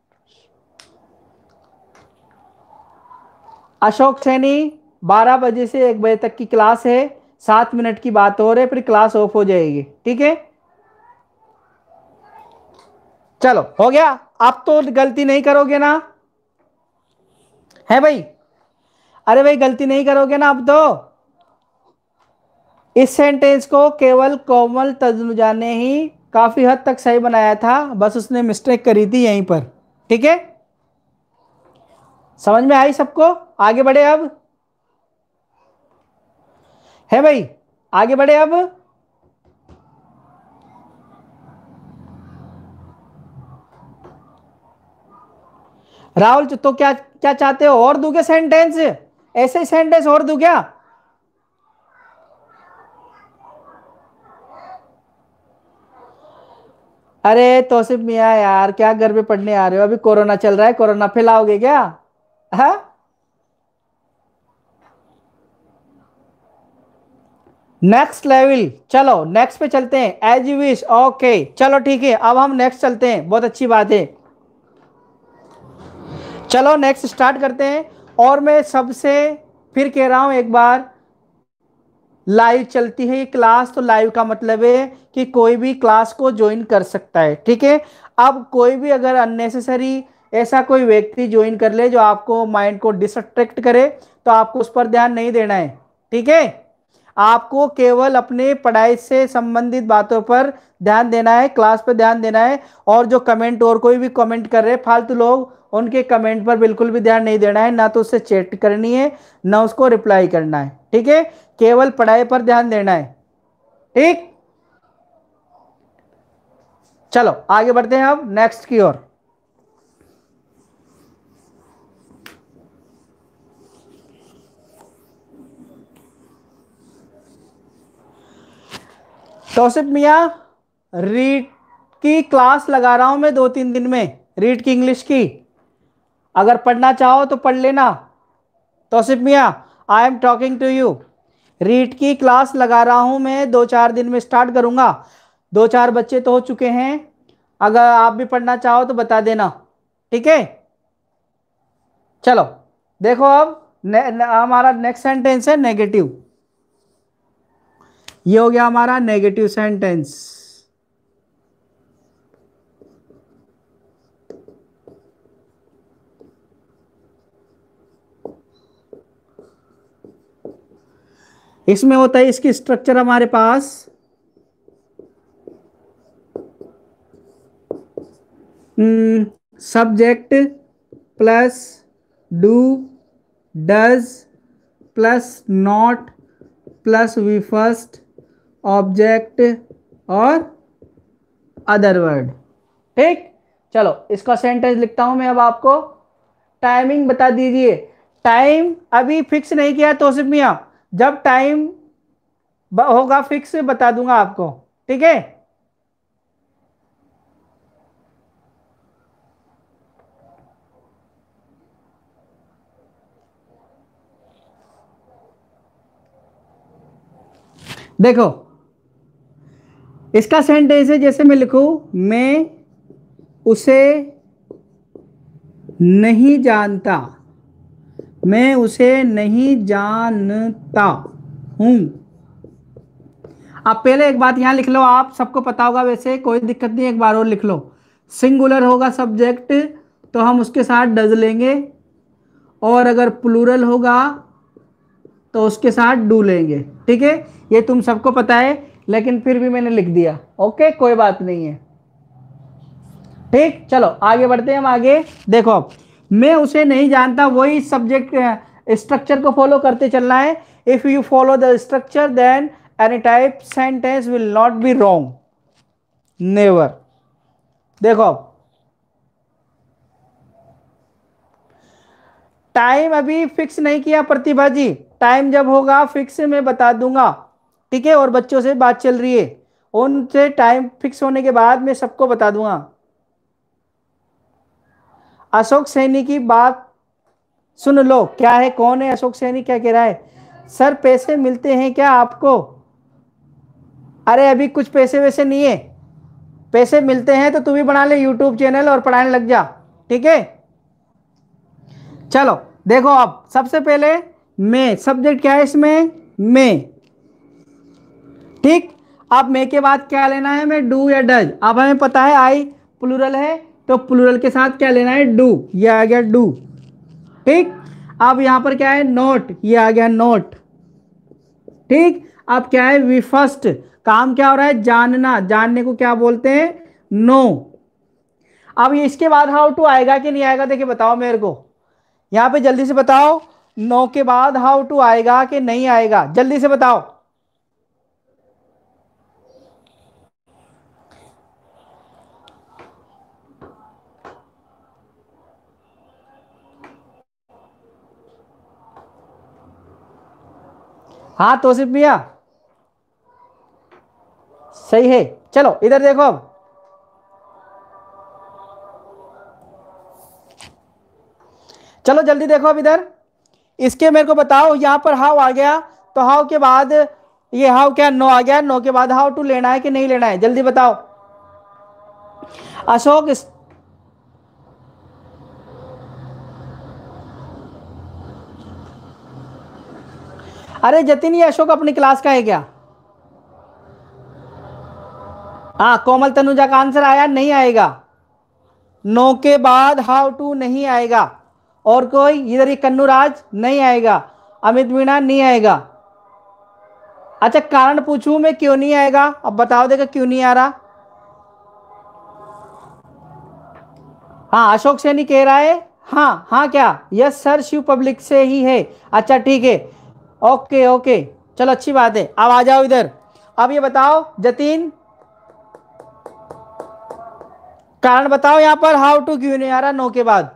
अशोक सैनी, बारह बजे से एक बजे तक की क्लास है, सात मिनट की बात हो रही है, फिर क्लास ऑफ हो जाएगी। ठीक है, चलो हो गया। आप तो गलती नहीं करोगे ना, है भाई? अरे भाई गलती नहीं करोगे ना अब तो? इस सेंटेंस को केवल कोमल तनुजा ने ही काफी हद तक सही बनाया था, बस उसने मिस्टेक करी थी यहीं पर। ठीक है, समझ में आई सबको? आगे बढ़े अब, है भाई? आगे बढ़े अब। राहुल तो क्या क्या चाहते हो, और दूं क्या सेंटेंस? ऐसे ही सेंटेंस और दूं क्या? अरे तौसिफ मियाँ यार, क्या घर पे पढ़ने आ रहे हो? अभी कोरोना चल रहा है, कोरोना फैलाओगे क्या? हाँ, नेक्स्ट लेवल। चलो नेक्स्ट पे चलते हैं। As you wish. ओके चलो ठीक है, अब हम नेक्स्ट चलते हैं, बहुत अच्छी बात है। चलो नेक्स्ट स्टार्ट करते हैं। और मैं सबसे फिर कह रहा हूं एक बार, लाइव चलती है ये क्लास, तो लाइव का मतलब है कि कोई भी क्लास को ज्वाइन कर सकता है। ठीक है, अब कोई भी अगर अननेसेसरी ऐसा कोई व्यक्ति ज्वाइन कर ले जो आपको माइंड को डिस्ट्रैक्ट करे, तो आपको उस पर ध्यान नहीं देना है। ठीक है, आपको केवल अपने पढ़ाई से संबंधित बातों पर ध्यान देना है, क्लास पर ध्यान देना है। और जो कमेंट, और कोई भी कमेंट कर रहे फालतू लोग, उनके कमेंट पर बिल्कुल भी ध्यान नहीं देना है, ना तो उससे चैट करनी है ना उसको रिप्लाई करना है। ठीक है, केवल पढ़ाई पर ध्यान देना है। ठीक, चलो आगे बढ़ते हैं अब नेक्स्ट की ओर। तौसिफ मियाँ, रीड की क्लास लगा रहा हूं मैं दो तीन दिन में, रीड की इंग्लिश की। अगर पढ़ना चाहो तो पढ़ लेना। तौसिफ मियाँ, I am talking to you. Read की क्लास लगा रहा हूं मैं, दो चार दिन में स्टार्ट करूंगा। दो चार बच्चे तो हो चुके हैं, अगर आप भी पढ़ना चाहो तो बता देना। ठीक है, चलो देखो अब ने, ने, हमारा नेक्स्ट सेंटेंस है नेगेटिव। ये हो गया हमारा नेगेटिव सेंटेंस। इसमें होता है, इसकी स्ट्रक्चर हमारे पास subject plus do does plus not plus V first object और अदर वर्ड। ठीक, चलो इसका सेंटेंस लिखता हूं मैं अब आपको। टाइमिंग बता दीजिए। टाइम अभी फिक्स नहीं किया तौसिफ मियाँ, जब टाइम होगा फिक्स बता दूंगा आपको। ठीक है, देखो इसका सेंटेंस है, जैसे मैं लिखूं, मैं उसे नहीं जानता, मैं उसे नहीं जानता हूं। अब पहले एक बात यहां लिख लो, आप सबको पता होगा वैसे, कोई दिक्कत नहीं, एक बार और लिख लो। सिंगुलर होगा सब्जेक्ट तो हम उसके साथ डज लेंगे, और अगर प्लूरल होगा तो उसके साथ डू लेंगे। ठीक है, ये तुम सबको पता है, लेकिन फिर भी मैंने लिख दिया। ओके, कोई बात नहीं है। ठीक, चलो आगे बढ़ते हैं हम आगे। देखो, मैं उसे नहीं जानता, वही सब्जेक्ट स्ट्रक्चर को फॉलो करते चलना है। If you follow the structure then any type sentence will not be wrong, never. देखो, टाइम अभी फिक्स नहीं किया प्रतिभा जी, टाइम जब होगा फिक्स मैं बता दूंगा। ठीक है, और बच्चों से बात चल रही है, उनसे टाइम फिक्स होने के बाद मैं सबको बता दूंगा। अशोक सैनी की बात सुन लो, क्या है, कौन है अशोक सैनी, क्या कह रहा है? सर पैसे मिलते हैं क्या आपको? अरे अभी कुछ पैसे वैसे नहीं है, पैसे मिलते हैं तो तू भी बना ले यूट्यूब चैनल और पढ़ाने लग जा। ठीक है, चलो देखो, अब सबसे पहले मैं, सब्जेक्ट क्या है इसमें, मैं। ठीक, अब मैं के बाद क्या लेना है, मैं डू या डज। अब हमें पता है आई प्लूरल है, तो प्लूरल के साथ क्या लेना है, डू, ये आ गया डू। ठीक, अब यहां पर क्या है, नोट, ये आ गया नोट। ठीक, अब क्या है, वी फर्स्ट, काम क्या हो रहा है, जानना, जानने को क्या बोलते हैं, नो। अब ये इसके बाद हाउ टू आएगा कि नहीं आएगा, देखिए बताओ मेरे को, यहां पे जल्दी से बताओ, नो के बाद हाउ टू आएगा कि नहीं आएगा, जल्दी से बताओ। हाँ तोसिफ भैया, सही है। चलो इधर देखो, अब चलो जल्दी देखो, अब इधर इसके मेरे को बताओ, यहां पर हाउ आ गया, तो हाउ के बाद ये हाउ क्या, नो आ गया, नो के बाद हाउ टू लेना है कि नहीं लेना है, जल्दी बताओ। अशोक इस... अरे जतिन, ये अशोक अपनी क्लास का है क्या? हाँ, कोमल तनुजा का आंसर आया, नहीं आएगा, नो के बाद हाउ टू नहीं आएगा। और कोई इधर, ये कन्नू राज नहीं आएगा, अमित मीणा नहीं आएगा। अच्छा कारण पूछूं मैं, क्यों नहीं आएगा, अब बताओ देखो क्यों नहीं आ रहा। हाँ अशोक सैनी कह रहा है, हाँ हाँ क्या, यस सर, शिव पब्लिक से ही है। अच्छा ठीक है, ओके ओके, चलो अच्छी बात है। अब आ जाओ इधर, अब ये बताओ जतीन, कारण बताओ यहां पर हाउ टू क्यों नहीं आ रहा नो के बाद।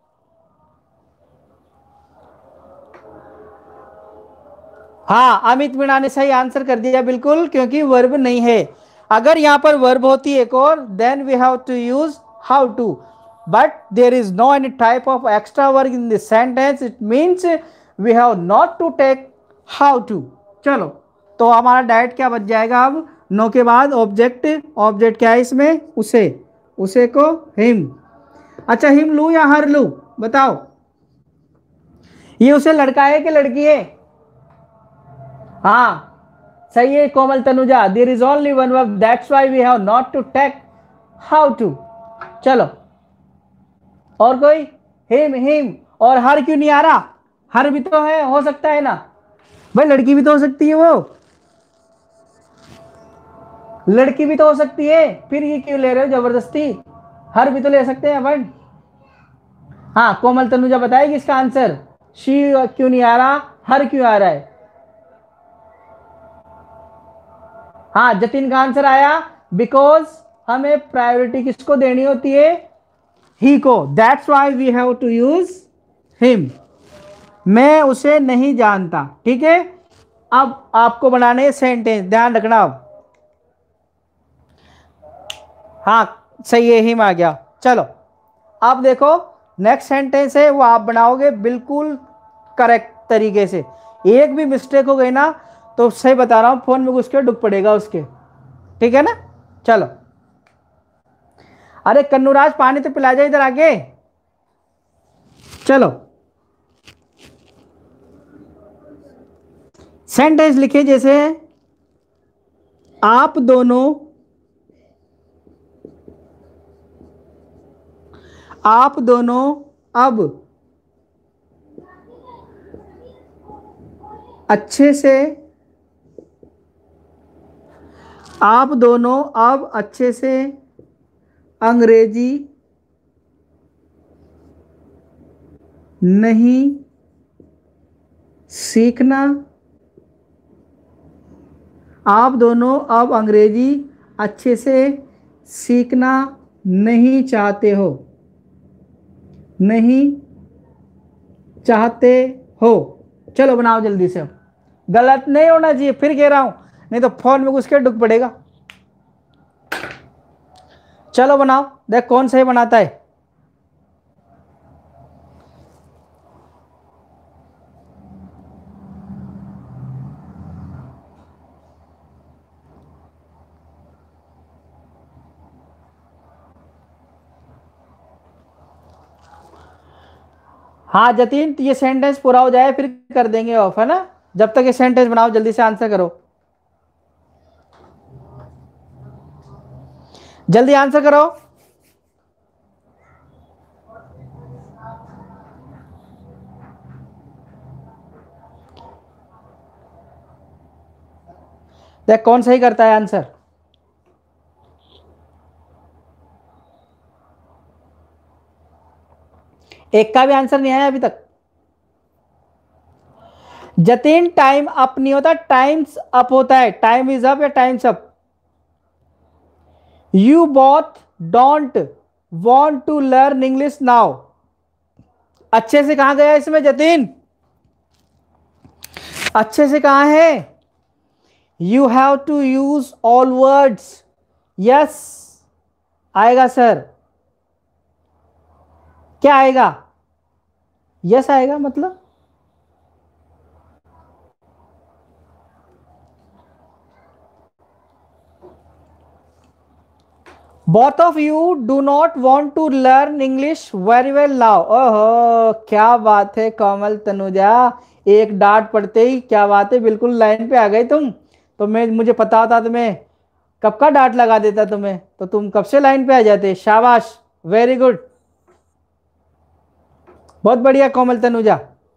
हाँ अमित मीणा ने सही आंसर कर दिया, बिल्कुल, क्योंकि वर्ब नहीं है। अगर यहां पर वर्ब होती एक और, then we have to use how to, but there is no any type of extra verb in this sentence, it means we have not to take how to. चलो, तो हमारा डायरेक्ट क्या बच जाएगा, अब नो के बाद ऑब्जेक्ट, ऑब्जेक्ट क्या है इसमें, उसे, उसे को हिम। अच्छा हिम लू या हर लू, बताओ, ये उसे लड़का है कि लड़की है? हाँ सही है Komal Tanuja, there is only one verb, that's why we have not to take how to. चलो, और कोई, हिम हिम, और हर क्यों नहीं आ रहा, हर भी तो है, हो सकता है ना भाई, लड़की भी तो हो सकती है, वो लड़की भी तो हो सकती है, फिर ये क्यों ले रहे हो जबरदस्ती, हर भी तो ले सकते हैं अपन। हाँ कोमल तनुजा बताएगी इसका आंसर, शी क्यों नहीं आ रहा, हर क्यों आ रहा है। हाँ जतिन का आंसर आया, बिकॉज हमें प्रायोरिटी किसको देनी होती है, ही को, that's why we have to use him. मैं उसे नहीं जानता। ठीक है, अब आपको बनाने सेंटेंस, ध्यान रखना। अब हाँ सही है, हिम आ गया। चलो अब देखो, नेक्स्ट सेंटेंस है वो आप बनाओगे बिल्कुल करेक्ट तरीके से, एक भी मिस्टेक हो गई ना तो सही बता रहा हूं, फोन में घुस के डुब पड़ेगा उसके। ठीक है ना, चलो अरे कन्नूराज पानी तो पिला जा इधर आके। चलो सेंटेंस लिखे जैसे आप दोनों आप दोनों अब अच्छे से आप दोनों अब अच्छे से अंग्रेजी नहीं सीखना आप दोनों अब अंग्रेजी अच्छे से सीखना नहीं चाहते हो नहीं चाहते हो। चलो बनाओ जल्दी से। गलत नहीं होना चाहिए, फिर कह रहा हूं, नहीं तो फोन में घुस के डुक पड़ेगा। चलो बनाओ, देख कौन सही बनाता है। हाँ जतीन, तो ये सेंटेंस पूरा हो जाए फिर कर देंगे ऑफ, है ना। जब तक ये सेंटेंस बनाओ, जल्दी से आंसर करो, जल्दी आंसर करो। देख कौन सही करता है आंसर। एक का भी आंसर नहीं आया अभी तक। जतीन टाइम अप नहीं होता, टाइम्स अप होता है। टाइम इज अप या times up. You both don't want to learn English now. अच्छे से कहां गया इसमें जतीन, अच्छे से कहां है। You have to use all words. Yes आएगा सर, क्या आएगा, यस आएगा मतलब। Both of you do not want to learn English very well now. ओहो क्या बात है कोमल तनुजा, एक डांट पड़ते ही क्या बात है, बिल्कुल लाइन पे आ गई तुम। तो मैं मुझे पता होता तुम्हें कब का डांट लगा देता तुम्हें, तो तुम कब से लाइन पे आ जाते। शाबाश, वेरी गुड, बहुत बढ़िया कोमल तनुजा।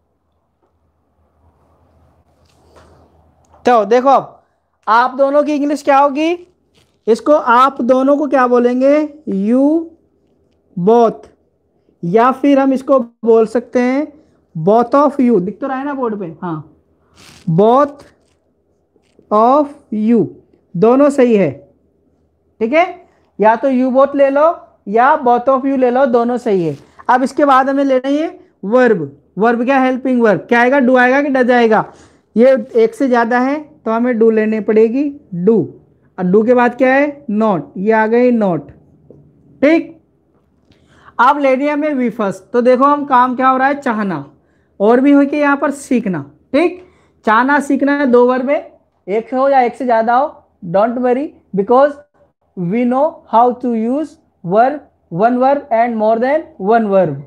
तो देखो अब आप दोनों की इंग्लिश क्या होगी, इसको आप दोनों को क्या बोलेंगे, यू बोथ, या फिर हम इसको बोल सकते हैं बोथ ऑफ यू। दिख तो रहा है ना बोर्ड पे, हाँ बोथ ऑफ यू, दोनों सही है, ठीक है। या तो यू बोथ ले लो या बोथ ऑफ यू ले लो, दोनों सही है। अब इसके बाद हमें लेना है वर्ब। वर्ब क्या, हेल्पिंग वर्ब। क्या आएगा, डू आएगा कि डज आएगा। ये एक से ज्यादा है तो हमें डू लेनी पड़ेगी, डू। और डू के बाद क्या है, नॉट, ये आ गई नॉट, ठीक। अब लेनी है हमें वी फर्स्ट। तो देखो हम काम क्या हो रहा है, चाहना, और भी हो कि यहाँ पर सीखना, ठीक। चाहना सीखना है, दो वर्ब है, एक हो या एक से ज्यादा हो, don't worry, because we know how to use verb, one verb and more than one verb.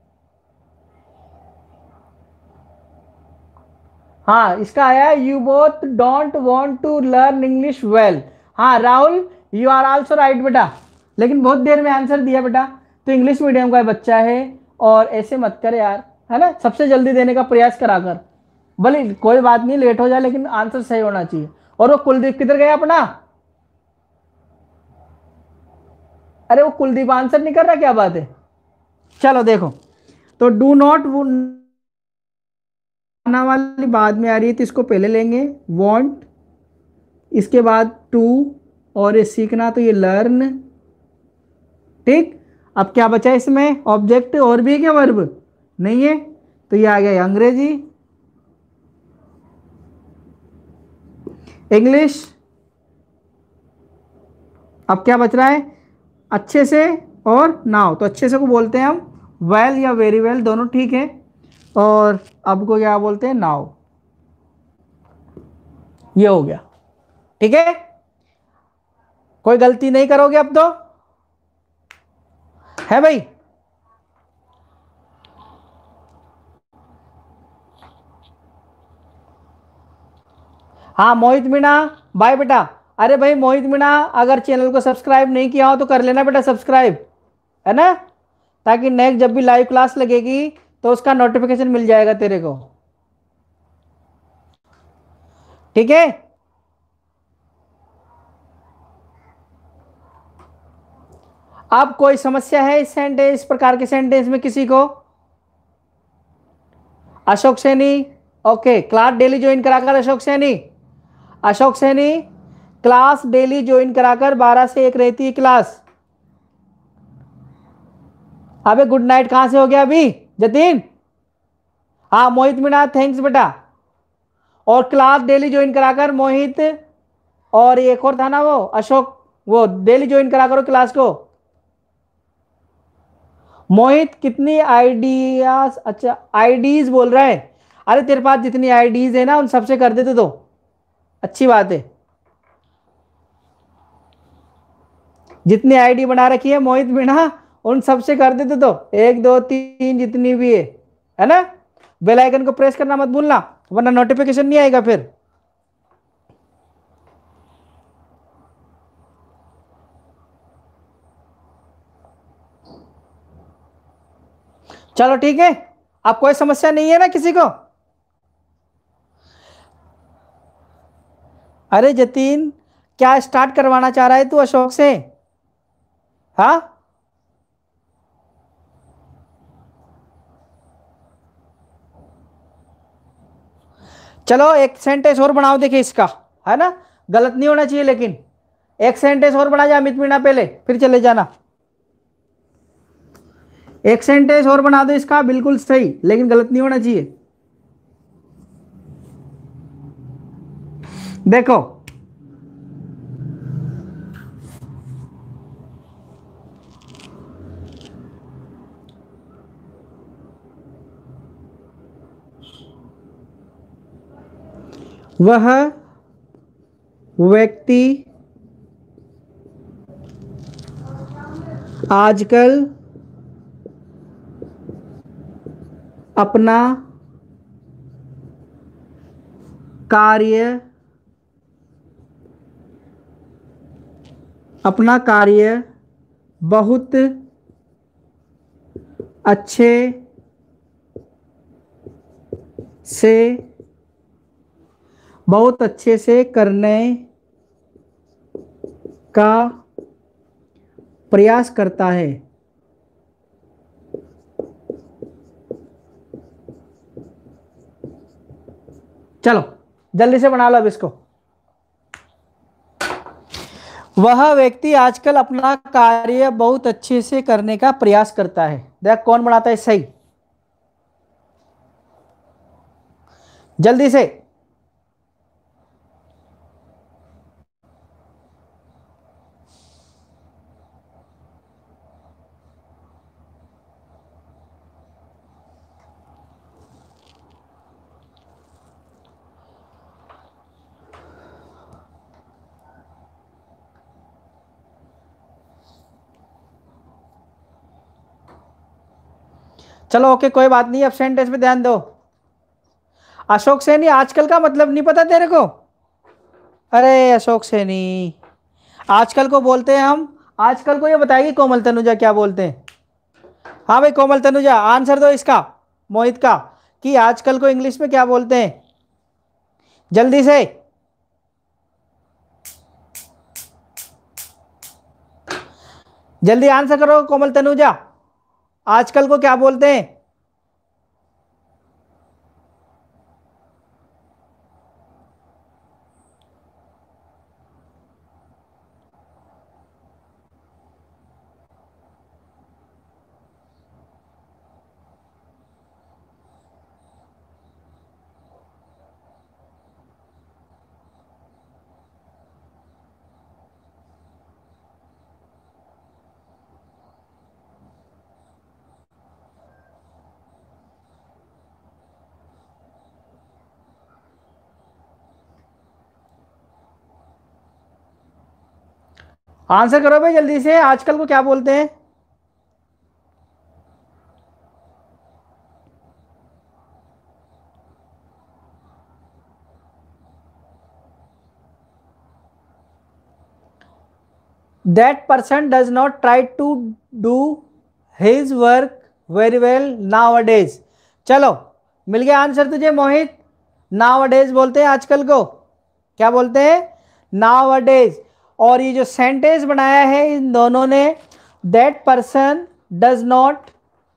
हाँ इसका आया you both don't want to learn English well. हाँ Rahul you are also right बेटा, लेकिन बहुत देर में आंसर दिया बेटा, तो इंग्लिश मीडियम का बच्चा है और ऐसे मत कर यार, है ना, सबसे जल्दी देने का प्रयास करा कर। भले कोई बात नहीं लेट हो जाए, लेकिन आंसर सही होना चाहिए। और वो कुलदीप किधर गया अपना, अरे वो कुलदीप आंसर नहीं कर रहा, क्या बात है। चलो देखो, तो डू नॉट वाली बाद में आ रही है, तो इसको पहले लेंगे वांट, इसके बाद टू, और ये सीखना तो ये लर्न, ठीक। अब क्या बचा इसमें, ऑब्जेक्ट, और भी है क्या वर्ब, नहीं है, तो ये आ गया अंग्रेजी, इंग्लिश। अब क्या बच रहा है, अच्छे से और नाउ। तो अच्छे से को बोलते हैं हम वेल या वेरी वेल, दोनों ठीक है। और अब को क्या बोलते हैं, नाउ। ये हो गया, ठीक है। कोई गलती नहीं करोगे अब तो। है भाई? हाँ मोहित मीणा, बाय बेटा। अरे भाई मोहित मीणा, अगर चैनल को सब्सक्राइब नहीं किया हो तो कर लेना बेटा सब्सक्राइब, है ना, ताकि नेक्स्ट जब भी लाइव क्लास लगेगी तो उसका नोटिफिकेशन मिल जाएगा तेरे को। ठीक है। अब कोई समस्या है इस सेंटेंस, इस प्रकार के सेंटेंस में किसी को? Ashok Saini, okay, class daily join कराकर Ashok Saini, Ashok Saini class daily join कराकर बारह से एक रहती है क्लास। अबे गुड नाइट कहां से हो गया अभी जतीन? हाँ मोहित मीणा, थैंक्स बेटा। और क्लास डेली ज्वाइन कराकर मोहित, और एक और था ना वो अशोक, वो डेली ज्वाइन करा करो क्लास को। मोहित कितनी आइडियाज, अच्छा आईडीज बोल रहा है। अरे तेरे पास जितनी आईडीज है ना उन सबसे कर देते तो अच्छी बात है। जितनी आईडी बना रखी है मोहित मीणा उन सबसे कर देते तो, एक दो तीन जितनी भी है है ना। बेल आइकन को प्रेस करना मत भूलना वरना नोटिफिकेशन नहीं आएगा फिर। चलो ठीक है, अब कोई समस्या नहीं है ना किसी को? अरे जतीन, क्या स्टार्ट करवाना चाह रहा है तू अशोक से? हाँ चलो एक सेंटेंस और बनाओ, देखिए इसका, है ना, गलत नहीं होना चाहिए लेकिन। एक सेंटेंस और बना जा अमित मीणा, पहले फिर चले जाना। एक सेंटेंस और बना दो इसका बिल्कुल सही, लेकिन गलत नहीं होना चाहिए। देखो वह व्यक्ति आजकल अपना कार्य अपना कार्य बहुत अच्छे से बहुत अच्छे से करने का प्रयास करता है। चलो जल्दी से बना लो अब इसको। वह व्यक्ति आजकल अपना कार्य बहुत अच्छे से करने का प्रयास करता है। देख कौन बनाता है सही, जल्दी से। चलो ओके कोई बात नहीं, अब सेंटेंस पे ध्यान दो। अशोक सैनी आजकल का मतलब नहीं पता तेरे को? अरे अशोक सैनी, आजकल को बोलते हैं हम, आजकल को ये बताएगी कोमल तनुजा क्या बोलते हैं। हाँ भाई कोमल तनुजा आंसर दो इसका, मोहित का, कि आजकल को इंग्लिश में क्या बोलते हैं, जल्दी से। जल्दी आंसर करो कोमल तनुजा, आजकल को क्या बोलते हैं? आंसर करो भाई जल्दी से, आजकल को क्या बोलते हैं? That person does not try to do his work very well nowadays. चलो मिल गया आंसर तुझे मोहित। नाउ अडेज बोलते हैं आजकल को, क्या बोलते हैं? नाउ अडेज। और ये जो सेंटेंस बनाया है इन दोनों ने, दैट पर्सन डज नॉट,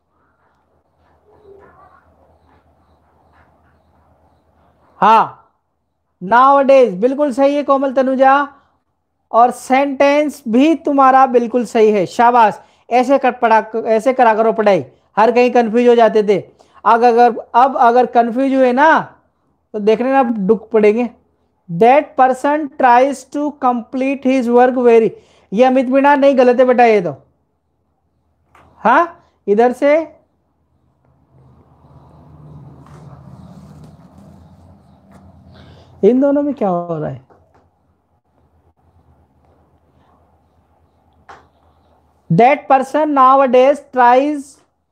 हाँ नाउ अडेज बिल्कुल सही है कोमल तनुजा, और सेंटेंस भी तुम्हारा बिल्कुल सही है, शाबाश। ऐसे कर पढ़ा, ऐसे करा करो पढ़ाई, हर कहीं कंफ्यूज हो जाते थे। अब अगर अब अगर कंफ्यूज हुए ना तो देखने ना दुख पड़ेंगे। That person tries to complete his work very, ये अमित मीणा नहीं, गलत है बेटा ये तो। हाँ इधर से इन दोनों में क्या हो रहा है? That person nowadays tries,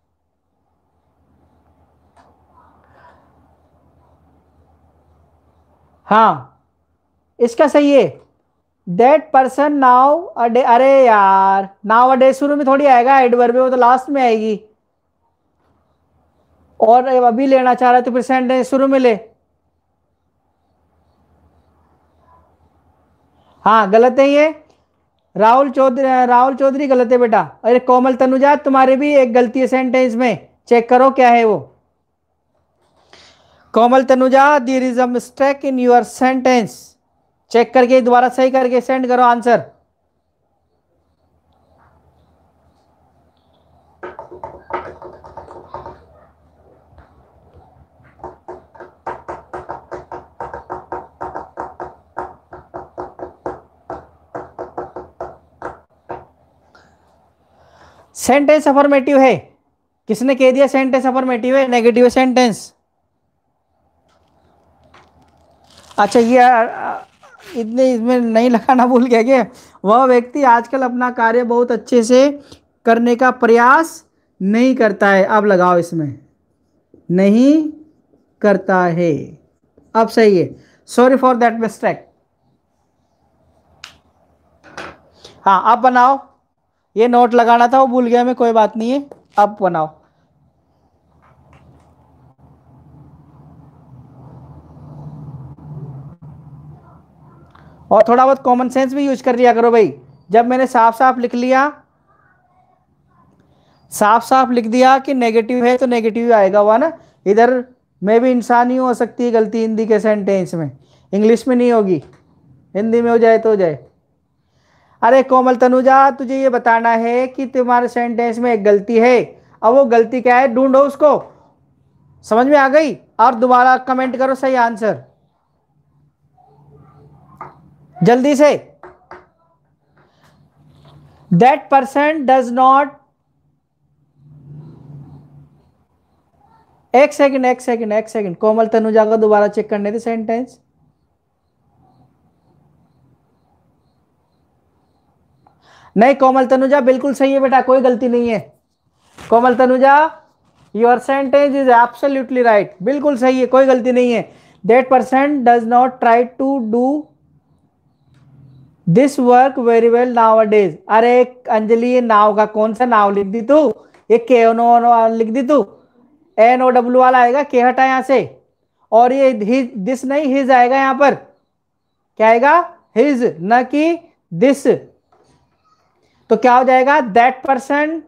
हाँ इसका सही है। दैट पर्सन नाउ अडे, अरे यार नाउ अडे शुरू में थोड़ी आएगा एडवर्ब में, वो तो लास्ट में आएगी। और अभी लेना चाह रहा है तो फिर सेंटेंस शुरू में ले। हाँ गलत है ये, राहुल चौधरी, राहुल चौधरी गलत है बेटा। अरे कोमल तनुजा तुम्हारी भी एक गलती है सेंटेंस में, चेक करो क्या है वो। Komal Tanuja there is a mistake in your sentence, check करके दोबारा सही करके सेंड करो आंसर। सेंटेंस अफर्मेटिव है, किसने कह दिया सेंटेंस अफर्मेटिव है? Negative sentence. अच्छा ये इतने इसमें नहीं लगाना भूल गया क्या? वह व्यक्ति आजकल अपना कार्य बहुत अच्छे से करने का प्रयास नहीं करता है, अब लगाओ इसमें, नहीं करता है, अब सही है। Sorry for that mistake. हाँ अब बनाओ, ये नोट लगाना था वो भूल गया मैं, कोई बात नहीं है, अब बनाओ। और थोड़ा बहुत कॉमन सेंस भी यूज कर लिया करो भाई। जब मैंने साफ साफ लिख लिया, साफ साफ लिख दिया कि नेगेटिव है तो नेगेटिव आएगा हुआ ना। इधर मैं भी इंसान ही हो सकती है गलती हिंदी के सेंटेंस में, इंग्लिश में नहीं होगी, हिंदी में हो जाए तो हो जाए। अरे कोमल तनुजा तुझे ये बताना है कि तुम्हारे सेंटेंस में एक गलती है, अब वो गलती क्या है ढूंढो उसको। समझ में आ गई? और दोबारा कमेंट करो सही आंसर जल्दी से। दैट पर्सन डज नॉट, एक सेकंड एक सेकंड एक सेकंड कोमल तनुजा को दोबारा चेक करने थे सेंटेंस। नहीं कोमल तनुजा बिल्कुल सही है बेटा, कोई गलती नहीं है। Komal Tanuja your sentence is absolutely right, बिल्कुल सही है, कोई गलती नहीं है। That person does not try to do this work very well nowadays. अरे अंजलि ये नाव का कौन सा नाव लिख दी तू, ये के ओ लिख दी तू, एन ओ डब्ल्यू वाला आएगा, के हटा यहां से, और ये दिस नहीं हिज आएगा यहां पर, क्या आएगा? हिज, न कि दिस। तो क्या हो जाएगा? That person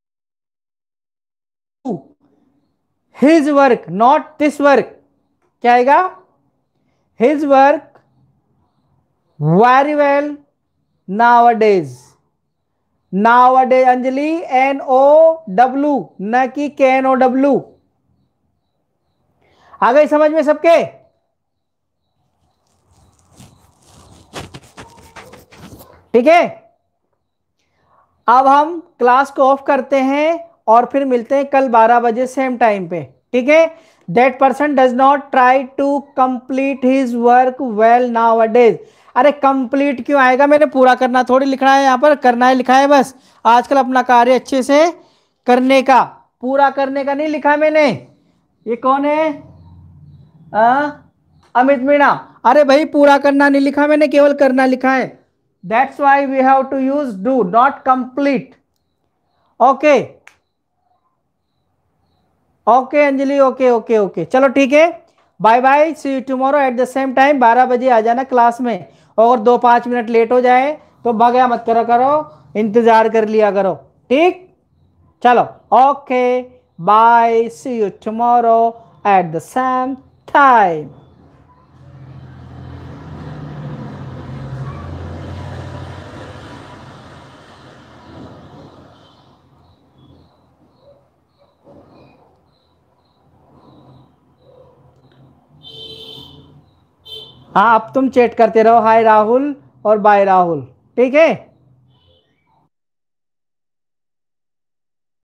his work not this work, क्या आएगा? His work very well nowadays. Nowadays Anjali N O W, न कि के एन ओ डब्ल्यू। आ गई समझ में सबके? ठीक है, अब हम क्लास को ऑफ करते हैं और फिर मिलते हैं कल बारह बजे सेम टाइम पे, ठीक है? That person does not try to complete his work well nowadays. अरे कंप्लीट क्यों आएगा, मैंने पूरा करना थोड़ी लिखना है, यहां पर करना है लिखा है बस, आजकल अपना कार्य अच्छे से करने का, पूरा करने का नहीं लिखा मैंने। ये कौन है? आ? अमित मीणा। अरे भाई पूरा करना नहीं लिखा मैंने, केवल करना लिखा है। That's why we have to use do, not complete. Okay okay Anjali, okay okay okay, चलो ठीक है, bye bye, see you tomorrow at the same time. बारह बजे आ जाना क्लास में, और दो पाँच मिनट लेट हो जाए तो भगया मत करो करो, इंतजार कर लिया करो, ठीक। चलो okay, bye, see you tomorrow at the same time. हाँ अब तुम चैट करते रहो, हाय राहुल और बाय राहुल, ठीक है।